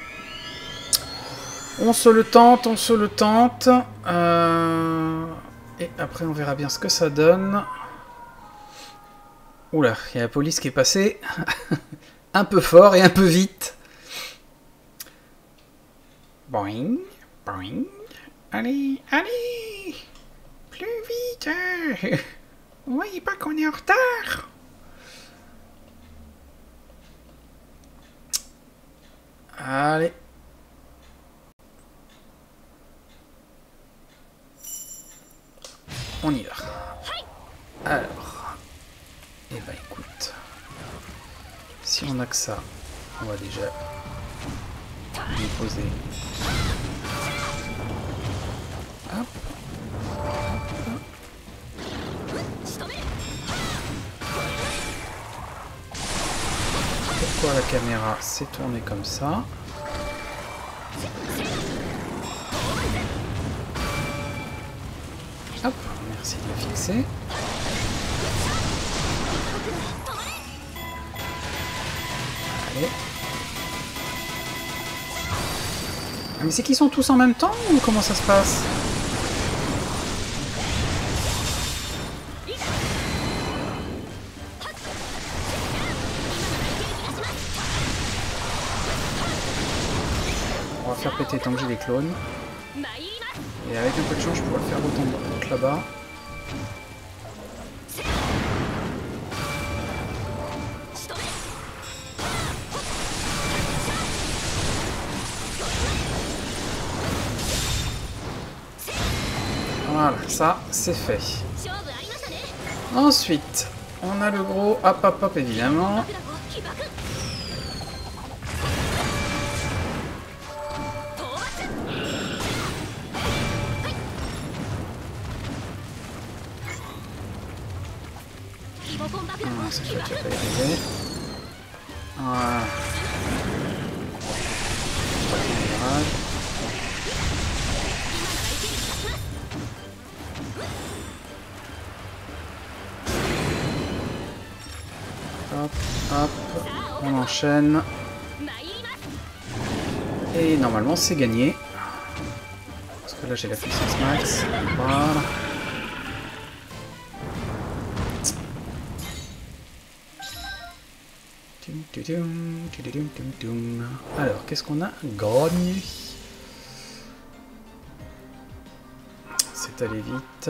On se le tente, on se le tente. Euh... Et après, on verra bien ce que ça donne. Oula, il y a la police qui est passée. Un peu fort et un peu vite. Boing, boing. Allez, allez. Plus vite. Vous voyez pas qu'on est en retard? Allez. On y va. Alors. Eh ben écoute. Si on a que ça, on va déjà lui poser. Hop. Hop. Pourquoi la caméra s'est tournée comme ça? Hop, merci de le fixer. Allez. Ah, mais c'est qu'ils sont tous en même temps ou comment ça se passe? On va faire péter tant que j'ai des clones. Et avec un peu de chance, je pourrais le faire autant là-bas. Voilà, ça, c'est fait. Ensuite, on a le gros hop hop hop, évidemment. Ah, cette fois, tu vas pas y arriver. Voilà. Hop, hop, on enchaîne. Et normalement, c'est gagné. Parce que là, j'ai la puissance max. Voilà. Alors, qu'est-ce qu'on a gagné? C'est allé vite.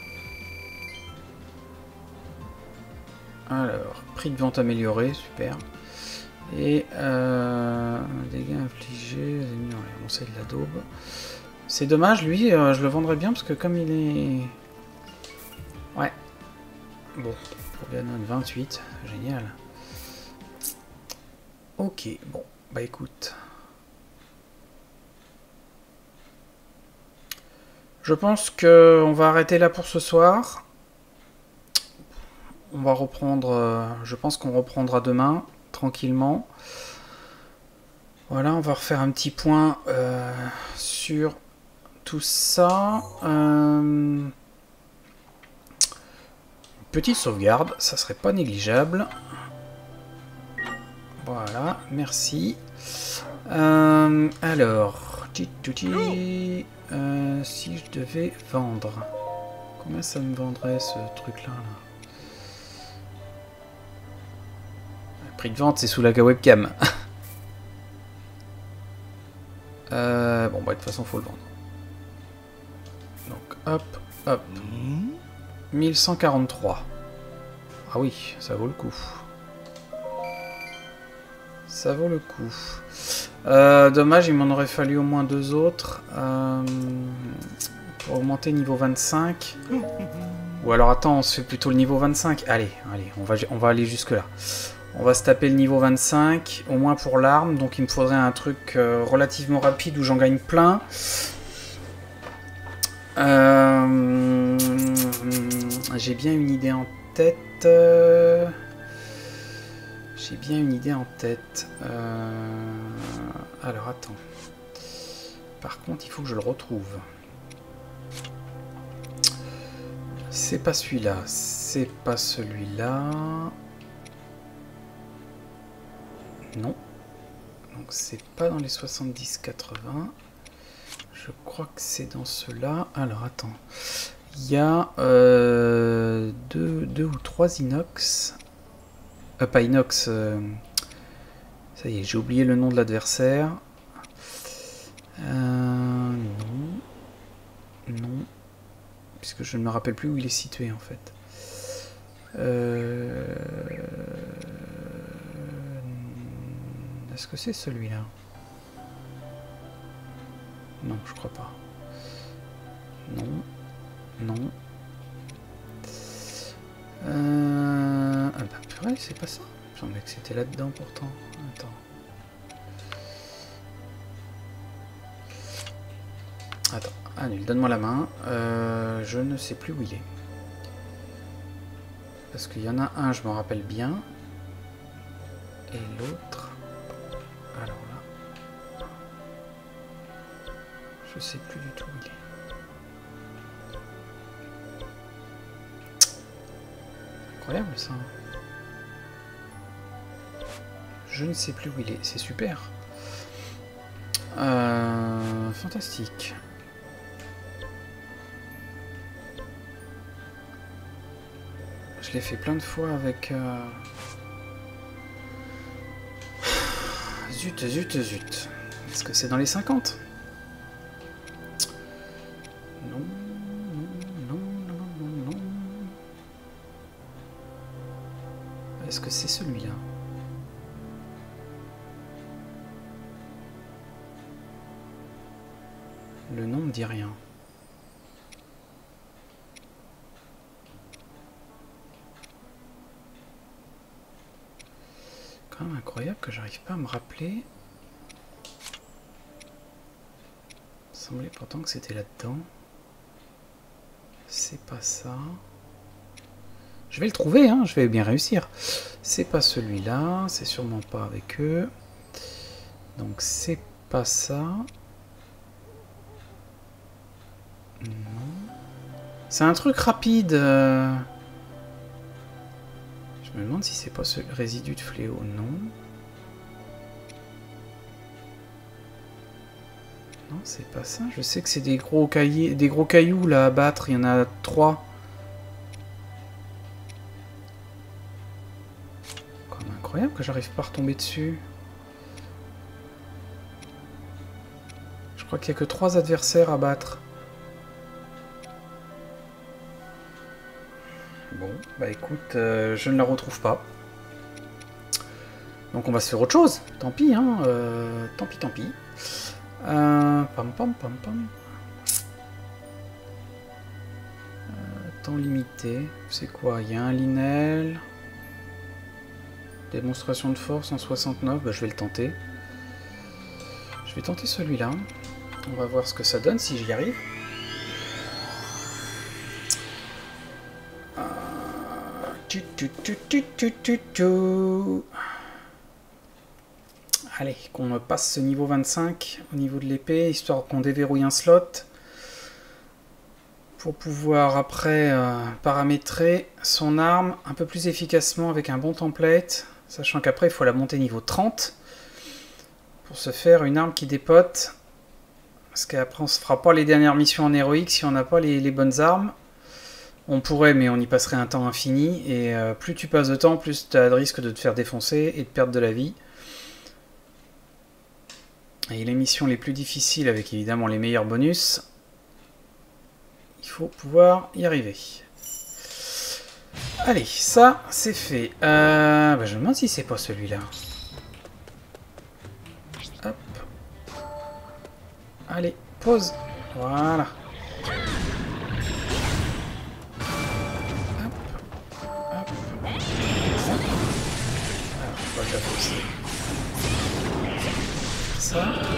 Alors, prix de vente amélioré, super. Et euh, dégâts infligés, bon, c'est de la daube. C'est dommage, lui, euh, je le vendrais bien parce que comme il est... Ouais. Bon, pour bien notre vingt-huit, génial. Ok, bon, bah écoute. Je pense que on va arrêter là pour ce soir. On va reprendre, euh, je pense qu'on reprendra demain, tranquillement. Voilà, on va refaire un petit point euh, sur tout ça. Euh, petite sauvegarde, ça serait pas négligeable. Voilà, merci. Euh, alors, euh, si je devais vendre, combien ça me vendrait ce truc-là là? Le prix de vente, c'est sous la webcam. euh, bon, bah de toute façon, faut le vendre. Donc, hop, hop. mille cent quarante-trois. Ah oui, ça vaut le coup. Ça vaut le coup. Euh, dommage, il m'en aurait fallu au moins deux autres. Euh, pour augmenter niveau vingt-cinq. Ou alors attends, on se fait plutôt le niveau vingt-cinq. Allez, allez, on va, on va aller jusque là. On va se taper le niveau vingt-cinq, au moins pour l'arme. Donc il me faudrait un truc euh, relativement rapide où j'en gagne plein. Euh, J'ai bien une idée en tête. Euh... J'ai bien une idée en tête. Euh... Alors, attends. Par contre, il faut que je le retrouve. C'est pas celui-là. C'est pas celui-là. Non. Donc, c'est pas dans les soixante-dix quatre-vingts. Je crois que c'est dans ceux-là. Alors, attends. Il y a euh, deux, deux ou trois inox. Euh, pas inox. Euh, ça y est, j'ai oublié le nom de l'adversaire. Euh, non. Non. Puisque je ne me rappelle plus où il est situé en fait. Euh, Est-ce que c'est celui-là? Non, je crois pas. Non. Non. Euh... Ah bah purée, c'est pas ça. Il me semblait que c'était là-dedans pourtant. Attends. Attends, annule, donne-moi la main. Euh, je ne sais plus où il est. Parce qu'il y en a un, je m'en rappelle bien. Et l'autre... Alors là... Je sais plus du tout où il est. Incroyable ça. Je ne sais plus où il est. C'est super. Euh, fantastique. Je l'ai fait plein de fois avec... Euh... Zut, zut, zut. Est-ce que c'est dans les cinquante? Non, non, non, non, non, non. Est-ce que c'est celui-là? Le nom me dit rien. Quand même incroyable que j'arrive pas à me rappeler. Il semblait pourtant que c'était là-dedans. C'est pas ça. Je vais le trouver, hein, je vais bien réussir. C'est pas celui-là, c'est sûrement pas avec eux. Donc c'est pas ça. Non. C'est un truc rapide. Euh... Je me demande si c'est pas ce résidu de fléau. Non. Non, c'est pas ça. Je sais que c'est des gros cailloux, des gros cailloux là à battre. Il y en a trois. Comme incroyable que j'arrive pas à retomber dessus. Je crois qu'il y a que trois adversaires à battre. Bon, bah écoute, euh, je ne la retrouve pas. Donc on va se faire autre chose. Tant pis, hein. Euh, tant pis, tant pis. Euh, pam, pam, pam, pam. Euh, temps limité. C'est quoi? Il y a un Linel. Démonstration de force en soixante-neuf. Bah, je vais le tenter. Je vais tenter celui-là. On va voir ce que ça donne si j'y arrive. Allez, qu'on passe ce niveau vingt-cinq au niveau de l'épée, histoire qu'on déverrouille un slot pour pouvoir après euh, paramétrer son arme un peu plus efficacement avec un bon template, sachant qu'après il faut la monter niveau trente pour se faire une arme qui dépote, parce qu'après on se fera pas les dernières missions en héroïque si on n'a pas les, les bonnes armes. On pourrait, mais on y passerait un temps infini, et euh, plus tu passes de temps, plus tu as le risque de te faire défoncer et de perdre de la vie. Et les missions les plus difficiles, avec évidemment les meilleurs bonus, il faut pouvoir y arriver. Allez, ça, c'est fait. Euh, bah, je me demande si c'est pas celui-là. Hop. Allez, pause. Voilà. Ça.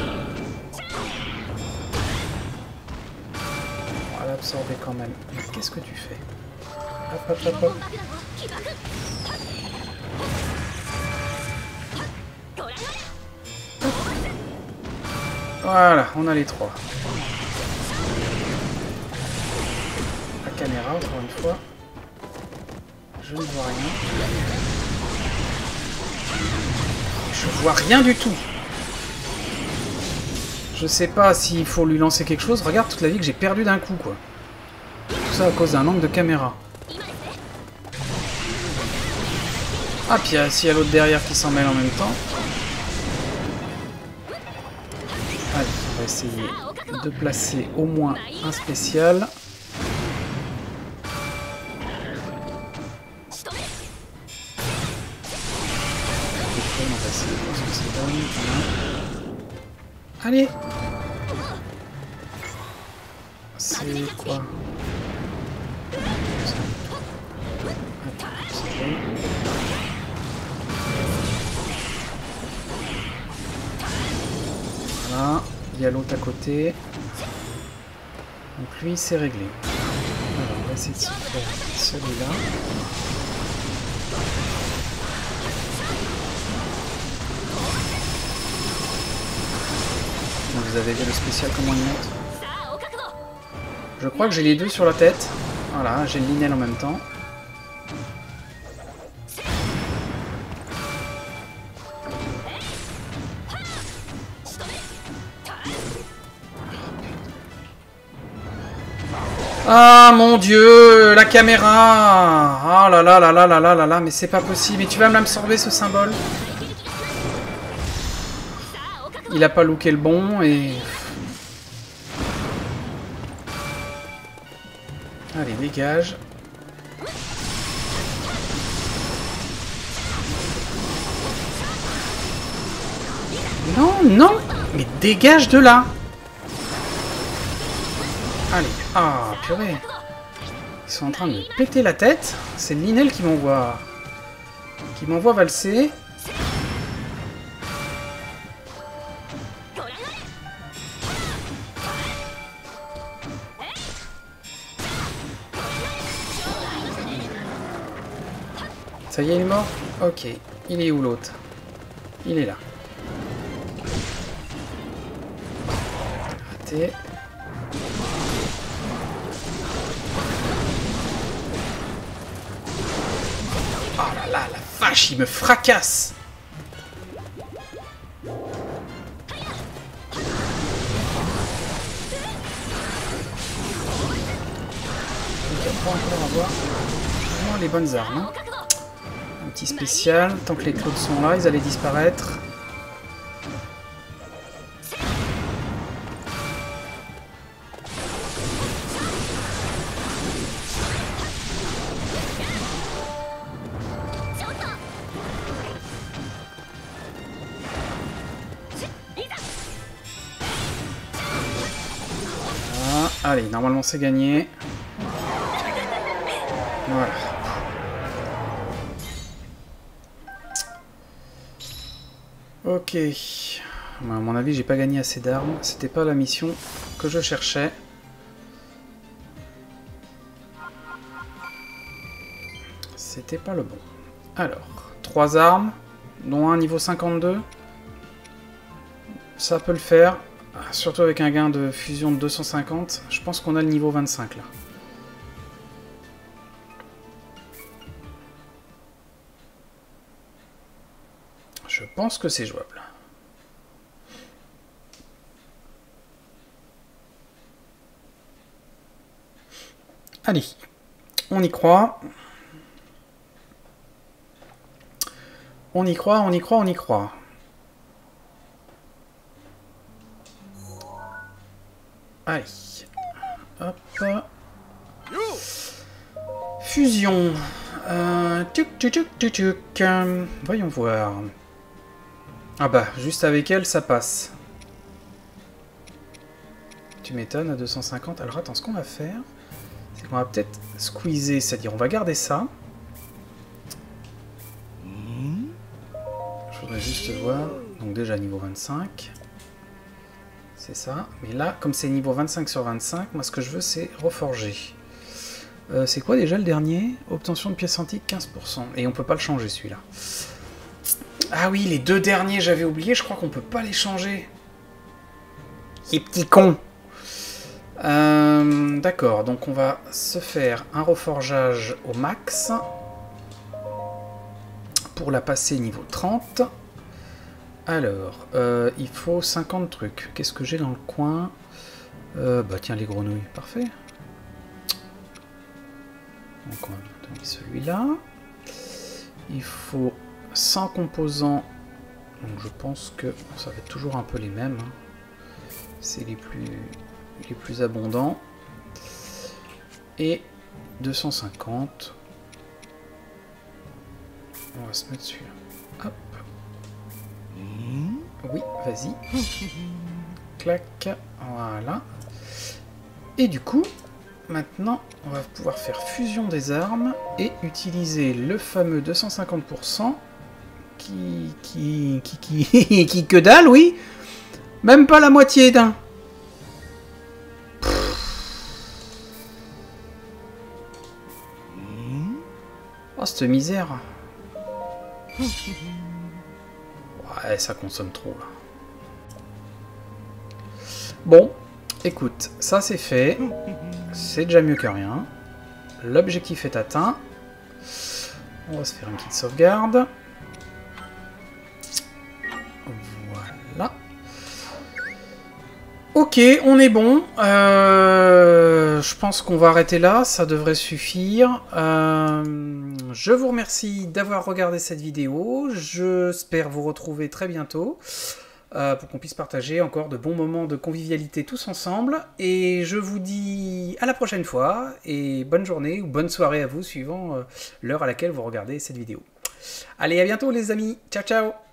On va l'absorber quand même. Mais qu'est-ce que tu fais? Hop, hop, hop, hop. Voilà, on a les trois. La caméra, encore une fois. Je ne vois rien. Je vois rien du tout. Je sais pas s'il faut lui lancer quelque chose. Regarde toute la vie que j'ai perdue d'un coup, quoi. Tout ça à cause d'un angle de caméra. Ah, puis s'il y a l'autre derrière qui s'en mêle en même temps. Allez, on va essayer de placer au moins un spécial. On va essayer de voir ce que ça donne. Allez! C'est quoi? Voilà, il y a l'autre à côté. Donc lui, c'est réglé. Alors, on va essayer de se faire celui-là. Donc, vous avez vu le spécial, comment il monte? Je crois que j'ai les deux sur la tête. Voilà, j'ai le Linel en même temps. Ah mon dieu, la caméra! Oh là là là là là là là là, mais c'est pas possible. Et tu vas me l'absorber ce symbole? Il a pas looké le bon et... Allez, dégage. Non, non! Mais dégage de là! Allez, ah, purée. Ils sont en train de me péter la tête. C'est Linel qui m'envoie... qui m'envoie valser. Ça y est, il est mort? Ok. Il est où l'autre? Il est là. Raté. Oh là là, la vache, il me fracasse! Donc il faut encore avoir vraiment les bonnes armes. Hein. Un petit spécial, tant que les clouds sont là, ils allaient disparaître. Allez, normalement c'est gagné. Voilà. Ok. À mon avis, j'ai pas gagné assez d'armes. C'était pas la mission que je cherchais. C'était pas le bon. Alors, trois armes, dont un niveau cinquante-deux. Ça peut le faire. Surtout avec un gain de fusion de deux cent cinquante, je pense qu'on a le niveau vingt-cinq là. Je pense que c'est jouable. Allez, on y croit. On y croit, on y croit, on y croit. Allez, hop, fusion, euh, tuc, tuc, tuc, tuc, tuc. Voyons voir. Ah bah, juste avec elle, ça passe. Tu m'étonnes, à deux cent cinquante. Alors attends, ce qu'on va faire, c'est qu'on va peut-être squeezer, c'est-à-dire on va garder ça. Je voudrais juste voir, donc déjà niveau vingt-cinq. C'est ça. Mais là, comme c'est niveau vingt-cinq sur vingt-cinq, moi ce que je veux c'est reforger. Euh, c'est quoi déjà le dernier? Obtention de pièces antiques quinze pour cent. Et on peut pas le changer celui-là. Ah oui, les deux derniers j'avais oublié, je crois qu'on peut pas les changer. Les petits cons. Euh, D'accord, donc on va se faire un reforgeage au max pour la passer niveau trente. Alors, euh, il faut cinquante trucs. Qu'est-ce que j'ai dans le coin? euh, Bah tiens, les grenouilles, parfait. Donc on va donner celui-là. Il faut cent composants. Donc je pense que ça va être toujours un peu les mêmes. Hein. C'est les plus, les plus abondants. Et deux cent cinquante. On va se mettre celui-là. Hop. Oui, vas-y. Clac. Voilà. Et du coup, maintenant, on va pouvoir faire fusion des armes et utiliser le fameux deux cent cinquante pour cent qui, qui, qui, qui, qui que dalle, oui. Même pas la moitié d'un. Oh, cette misère. Ouais, ça consomme trop, là. Bon, écoute, ça c'est fait. C'est déjà mieux que rien. L'objectif est atteint. On va se faire une petite sauvegarde. Voilà. Ok, on est bon. Euh, je pense qu'on va arrêter là. Ça devrait suffire. Euh, je vous remercie d'avoir regardé cette vidéo. J'espère vous retrouver très bientôt. Euh, pour qu'on puisse partager encore de bons moments de convivialité tous ensemble. Et je vous dis à la prochaine fois, et bonne journée ou bonne soirée à vous, suivant euh, l'heure à laquelle vous regardez cette vidéo. Allez, à bientôt les amis, ciao ciao.